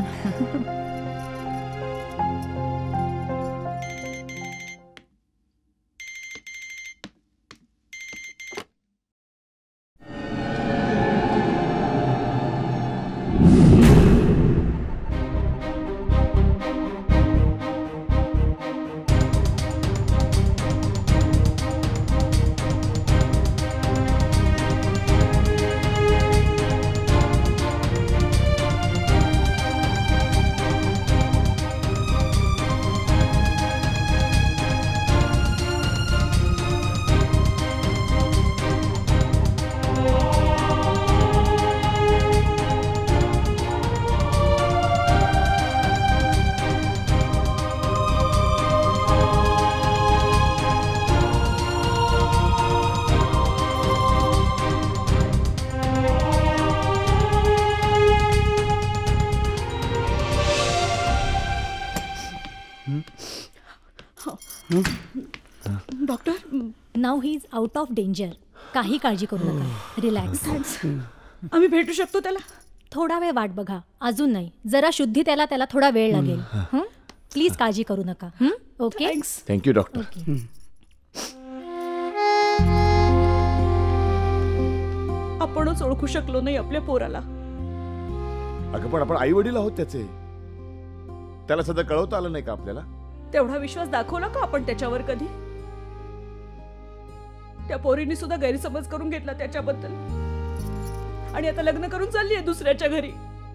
Doctor now he is out of danger. काही काळजी करू नका. रिलॅक्स. आम्ही भेटू शकतो त्याला. थोडा वेळ वाट बघा. अजून नाही. जरा शुद्धी त्याला थोडा वेळ लागेल. प्लीज काळजी करू नका. ओके. Thank you doctor. आपणच ओळखू शकलो नाही आपल्या पोराला. अगं पण आपण आई वडील आहोत त्याचे. त्याला सध्या कळवता आलं नाही का आपल्याला? तेवढा विश्वास दाखवला का आपण त्याच्यावर कधी? त्या पोरीने सुद्धा गैरसमज करून घेतला त्याच्याबद्दल आणि आता लग्न करून चालली आहे दुसऱ्याच्या घरी.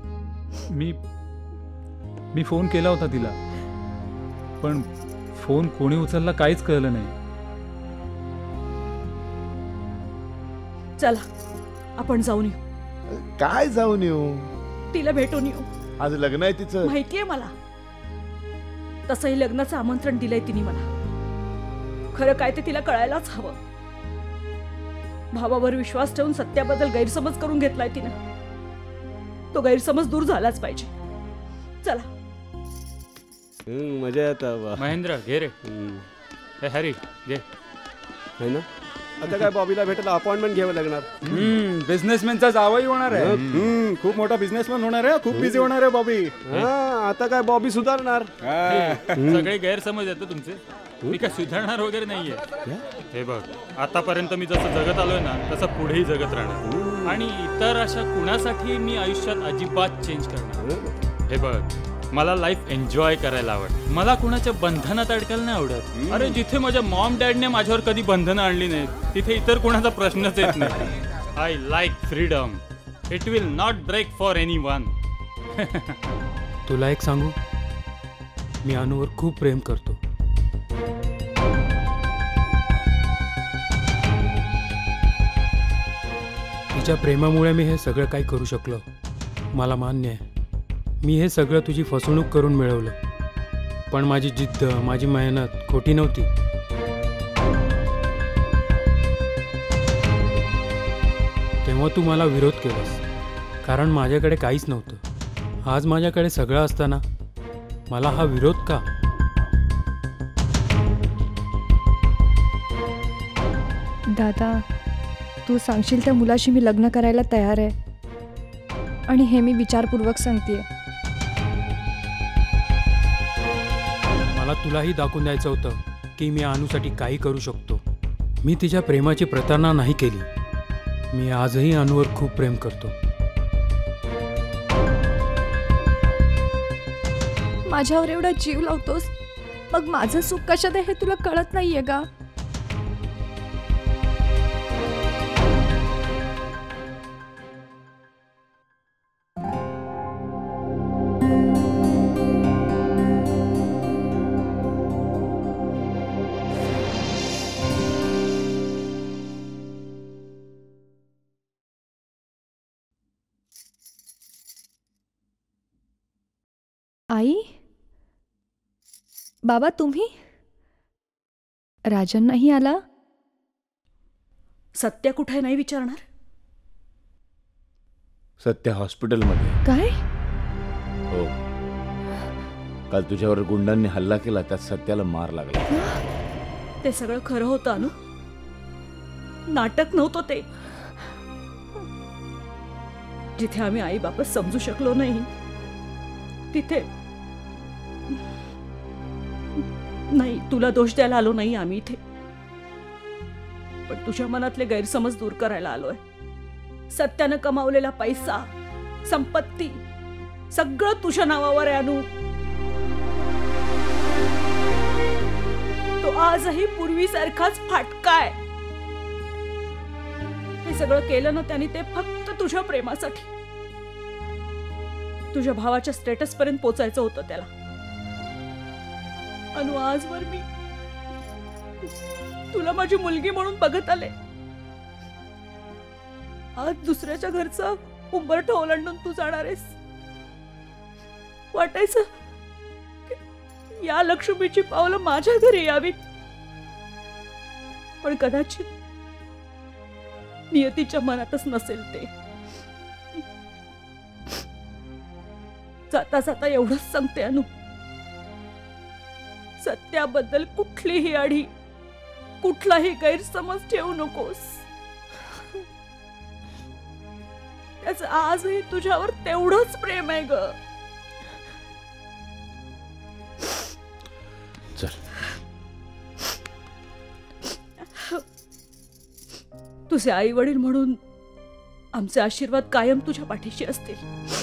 मी फोन केला होता तिला, पण फोन कोणी उचलला काहीच कळलं नाही. चला आपण जाऊन येऊ. काय जाऊन येऊ? तिला भेटून येऊ. आज लग्न आहे तिचं. माहितीये मला. तसंही लग्नाचं आमंत्रण दिलंय तिने मला. खरं काय ते तिला कळायलाच हवं. भावावर विश्वास ठेवून सत्याबद्दल गैरसमज करून घेतलाय तिनं. तो गैरसमज दूर झालाच पाहिजे. चला. मजा येतं. महेंद्र घे रे. हॅरी घे. है ना. आता काय बॉबीला भेटायला अपॉइंटमेंट घ्यावं लागणार. बिझनेसमॅनचा जावई होणार आहे. खूप मोठा बिझनेसमॅन होणार आहे. खूप बिझी होणार आहे बॉबी. आता काय बॉबी सुधारणार. सगळे गैरसमज येतो तुमचे. मी काय सुधारणार वगैरे नाहीये. हे बघ, आतापर्यंत मी जसं जगत आलोय ना तसं पुढेही जगत राहणार. आणि इतर अशा कुणासाठी मी आयुष्यात अजिबात चेंज करणार. हे बघ, मला लाईफ एन्जॉय करायला आवडत. मला कुणाच्या बंधनात अडकायला नाही आवडत. अरे जिथे माझ्या मॉम डॅडने माझ्यावर कधी बंधनं आणली नाहीत तिथे इतर कुणाचा प्रश्नच येत नाही. I like freedom. It will not break for anyone. तुला एक सांगू, मी अनुवर खूप प्रेम करतो. तिच्या प्रेमामुळे मी हे सगळं काही करू शकलो. मला मान्य आहे, मी हे सगळं तुझी फसवणूक करून मिळवलं. पण माझी जिद्द, माझी मेहनत खोटी नव्हती. तेव्हा तू मला विरोध केलास, कारण माझ्याकडे काहीच नव्हतं. आज माझ्याकडे सगळं असताना मला हा विरोध का? दादा, तू सांगशील त्या मुलाशी मी लग्न करायला तयार आहे. आणि हे मी विचारपूर्वक सांगतेय. मला तुलाही दाखवून द्यायचं होतं की मी अनुसाठी काही करू शकतो. मी तिच्या प्रेमाची प्रतारणा नाही केली. मी आजही अनुवर खूप प्रेम करतो. माझ्यावर एवढा जीव लावतोस, मग माझं सुख कशात आहे हे तुला कळत नाहीये का? आई, बाबा तुम्ही? राजन नाही आला? सत्या कुठे नाही विचारणार? सत्या हॉस्पिटलमध्ये. काय? हो, काल तुझ्यावर गुंडांनी हल्ला केला, त्यात सत्याला मार लागला. ते सगळं खरं होतं अनु. नाटक नव्हतं ते. जिथे आम्ही आई बाप समजू शकलो नाही तिथे नाही, तुला दोष द्यायला आलो नाही आम्ही इथे, पण तुझ्या मनातले गैरसमज दूर करायला आलोय. सत्यानं कमावलेला पैसा, संपत्ती सगळं तुझ्या नावावर आहे अनु. तो आजही पूर्वीसारखाच फाटका आहे. हे सगळं केलं ना त्याने ते फक्त तुझ्या प्रेमासाठी. तुझ्या भावाच्या स्टेटस पर्यंत पोचायचं होतं त्याला. अनु, आजवर मी तुला माझी मुलगी म्हणून बघत आले. आज दुसऱ्याच्या घरचं उंबरठं ओलांडून तू जाणार आहेस. वाटायचं की या लक्ष्मीची पावलं माझ्या घरी यावीत, पण कदाचित नियतीच्या मनातच नसेल ते. जाता जाता एवढंच सांगते अनु, सत्याबद्दल कुठलीही आढी, कुठलाही गैरसमज ठेवू नकोस. त्याचं आजही तुझ्यावर तेवढंच प्रेम आहे ग. चल, तुझे आई वडील म्हणून आमचे आशीर्वाद कायम तुझ्या पाठीशी असतील.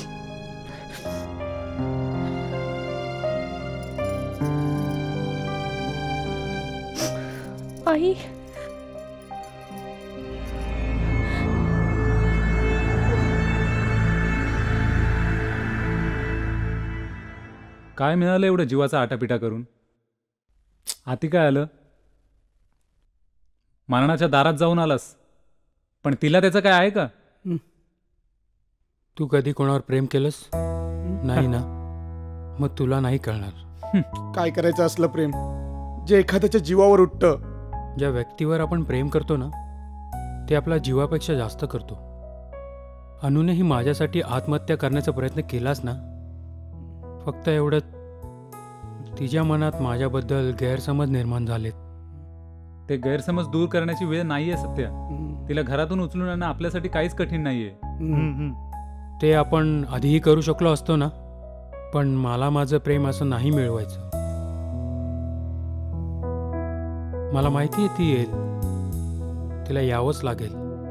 आई, काय मिळालं एवढं जीवाचा आटापिटा करून? हाती काय आलं? मरणाच्या दारात जाऊन आलास, पण तिला त्याचं काय आहे का? तू कधी कोणावर प्रेम केलंस नाही ना, मग तुला नाही कळणार. काय करायचं असलं प्रेम जे एखाद्याच्या जीवावर उठतं. ज्या व्यक्तीवर आपण प्रेम करतो ना ते आपल्या जीवापेक्षा जास्त करतो. अनुनेही माझ्यासाठी आत्महत्या करण्याचा प्रयत्न केलाच ना. फक्त एवढं, तिच्या मनात माझ्याबद्दल गैरसमज निर्माण झालेत. ते गैरसमज दूर करण्याची वेळ नाहीये सत्या. तिला घरातून उचलून आणणं आपल्यासाठी काहीच कठीण नाहीये. ते आपण आधीही करू शकलो असतो ना, पण मला माझं प्रेम असं नाही मिळवायचं. मला माहिती आहे ती येईल, तिला यावंच लागेल.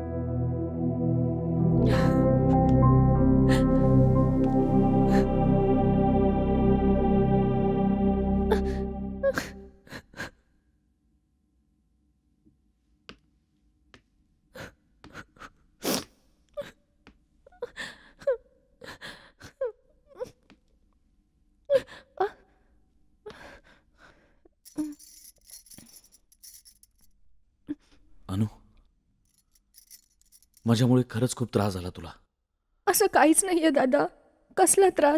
अनु, माझ्यामुळे खरंच खूप त्रास झाला तुला. असं काहीच नाहीये दादा. कसला त्रास?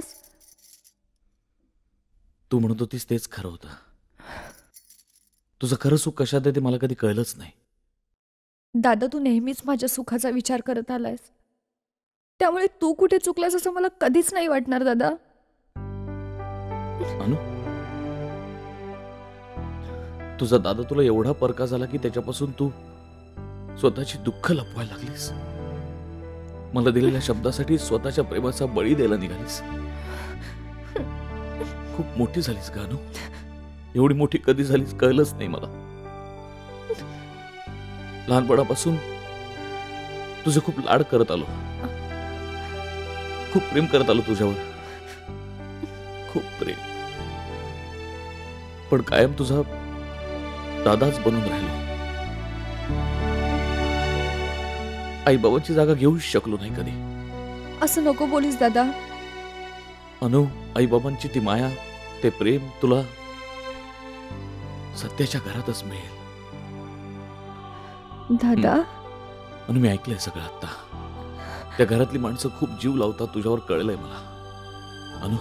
तू म्हणत होतीस तेच खरं होतं. तुझं खरं सुख कशात आहे ते मला कधी कळलंच नाही. दादा, तू नेहमीच माझ्या सुखाचा विचार करत आलायस, त्यामुळे तू कुठे चुकलास असं मला कधीच नाही वाटणार दादा. अनु, तुझा दादा तुला एवढा परका झाला की त्याच्यापासून तू स्वतःची दुःख लपवायला लागलीस. मला दिलेल्या शब्दासाठी स्वतःच्या प्रेमाचा बळी द्यायला निघालीस. खूप मोठी झालीस का अनु? एवढी मोठी कधी झालीस कळलंच नाही मला. लहानपणापासून तुझे खूप लाड करत आलो, खूप प्रेम करत आलो तुझ्यावर, खूप प्रेम. पण कायम तुझा दादाच बनून राहिलो. आई बाबांची जागा घेऊच शकलो नाही कधी. असं नको बोलीस दादा. अनु, आई बाबांची ती माया, ते प्रेम तुला सत्याच्या घरातच मिळेल. दादा, अनु, मी ऐकलंय सगळं आता. त्या घरातली माणसं खूप जीव लावतात तुझ्यावर, कळलंय मला. अनु,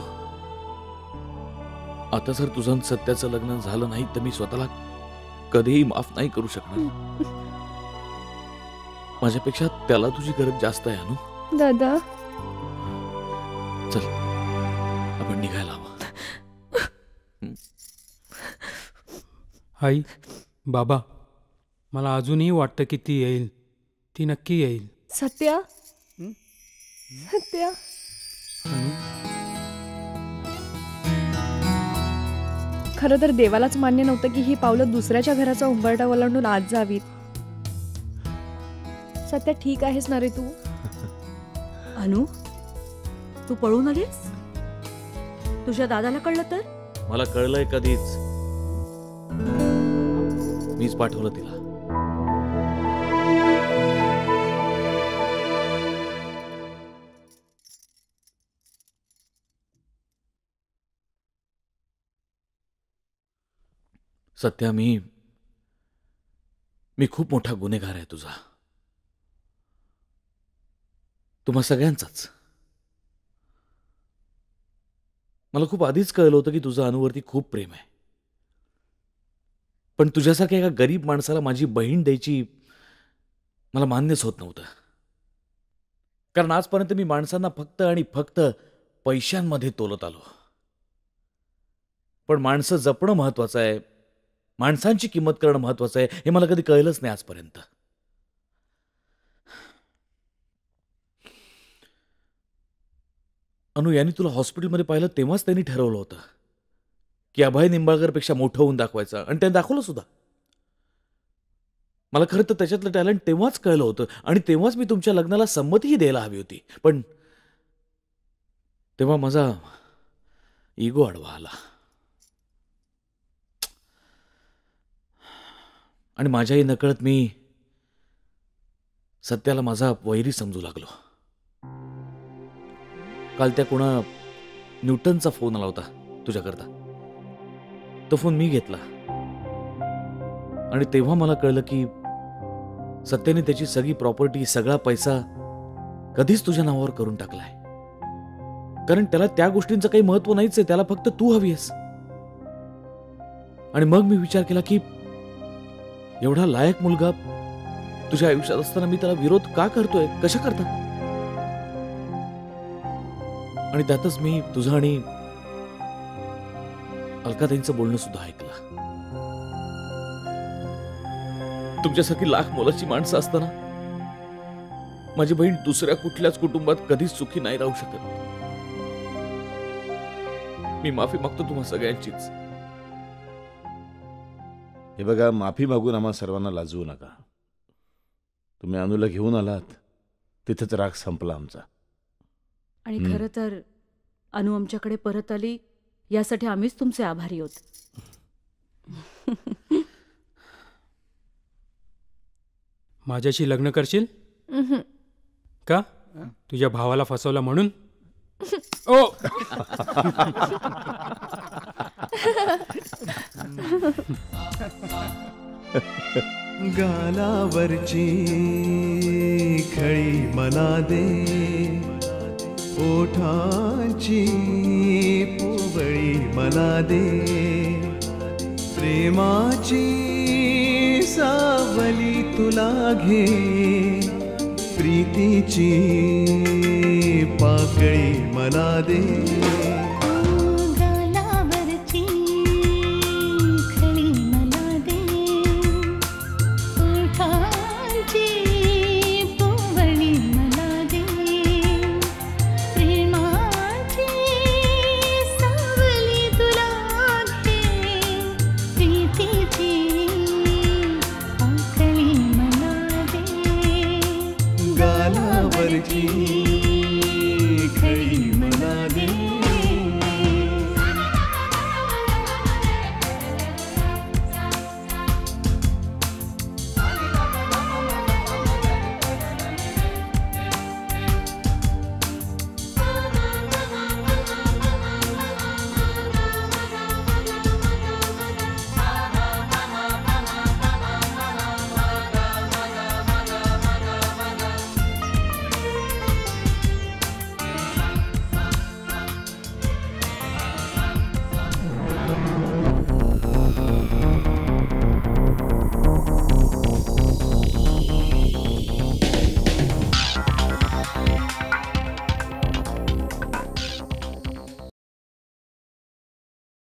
आता जर तुझं सत्याचं लग्न झालं नाही तर मी स्वतःला कधीही माफ नाही करू शकणार. माझ्यापेक्षा त्याला तुझी गरज जास्त आहे अनु. दादा, चल आपण निघायला हवं. आई, बाबा, मला अजूनही वाटतं की ती येईल. ती नक्की येईल. सत्या, सत्या, खरं तर देवालाच मान्य नव्हतं की ही पावलं दुसऱ्याच्या घराचा उंबरठा ओलांडून आत जावीत. सत्या, ठीक आहेस ना रे तू? अनु, तू पळून आलीस? तुझ्या दादाला कळलं तर? मला कळलंय कधीच. मीच पाठवलं तिला. सत्या, मी खूप मोठा गुन्हेगार आहे तुझा, तुम्हा सगळ्यांचाच. मला खूप आधीच कळलं होतं की तुझं अनुवरती खूप प्रेम आहे, पण तुझ्यासारख्या एका गरीब माणसाला माझी बहीण द्यायची मला मान्यच होत नव्हतं. कारण आजपर्यंत मी माणसांना फक्त आणि फक्त पैशांमध्ये तोलत आलो. पण माणसं जपणं महत्वाचं आहे, माणसांची किंमत करणं महत्वाचं आहे, हे मला कधी कळलंच नाही आजपर्यंत. अनु, यांनी तुला हॉस्पिटलमध्ये पाहिलं तेव्हाच त्यांनी ठरवलं होतं की अभय निंबाळकरपेक्षा मोठं होऊन दाखवायचं, आणि त्यांनी दाखवलं सुद्धा. मला खरं तर त्याच्यातलं टॅलेंट तेव्हाच कळलं होतं, आणि तेव्हाच मी तुमच्या लग्नाला संमतीही द्यायला हवी होती. पण तेव्हा माझा इगो आडवा आला, आणि माझ्याही नकळत मी सत्याला माझा वैरी समजू लागलो. काल त्या कोणा न्यूटनचा फोन आला होता तुझ्याकरता. तो फोन मी घेतला, आणि तेव्हा मला कळलं की सत्याने त्याची सगळी प्रॉपर्टी, सगळा पैसा कधीच तुझ्या नावावर करून टाकलाय. कारण त्याला त्या गोष्टींचं काही महत्व नाहीच आहे, त्याला फक्त तू हवी आहेस. आणि मग मी विचार केला की एवढा लायक मुलगा तुझ्या आयुष्यात असताना मी त्याला विरोध का करतोय, कशा करता. आणि त्यातच मी तुझं आणि अलकाताईंचं बोलणं सुद्धा ऐकलं. तुमच्यासारखी लाख मोलाची माणसं असताना माझी बहीण दुसऱ्या कुठल्याच कुटुंबात कधीच सुखी नाही राहू शकत. मी माफी मागतो तुम्हा सगळ्यांचीच. हे बघा, माफी मागून आम्हा सर्वांना लाजवू नका. तुम्ही अनुला घेऊन आलात, तिथेच राग संपला आमचा. आणि खरं तर अनु आमच्याकडे परत आली यासाठी आम्हीच तुमचे आभारी आहोत. माझ्याशी लग्न करशील का? तुझ्या भावाला फसवला म्हणून? ओ गालावरची खळी मला दे, ओठांची पोवळी मला दे, प्रेमाची सावली तुला घे, प्रीतीची पाकळी मला दे. गालावरची खळी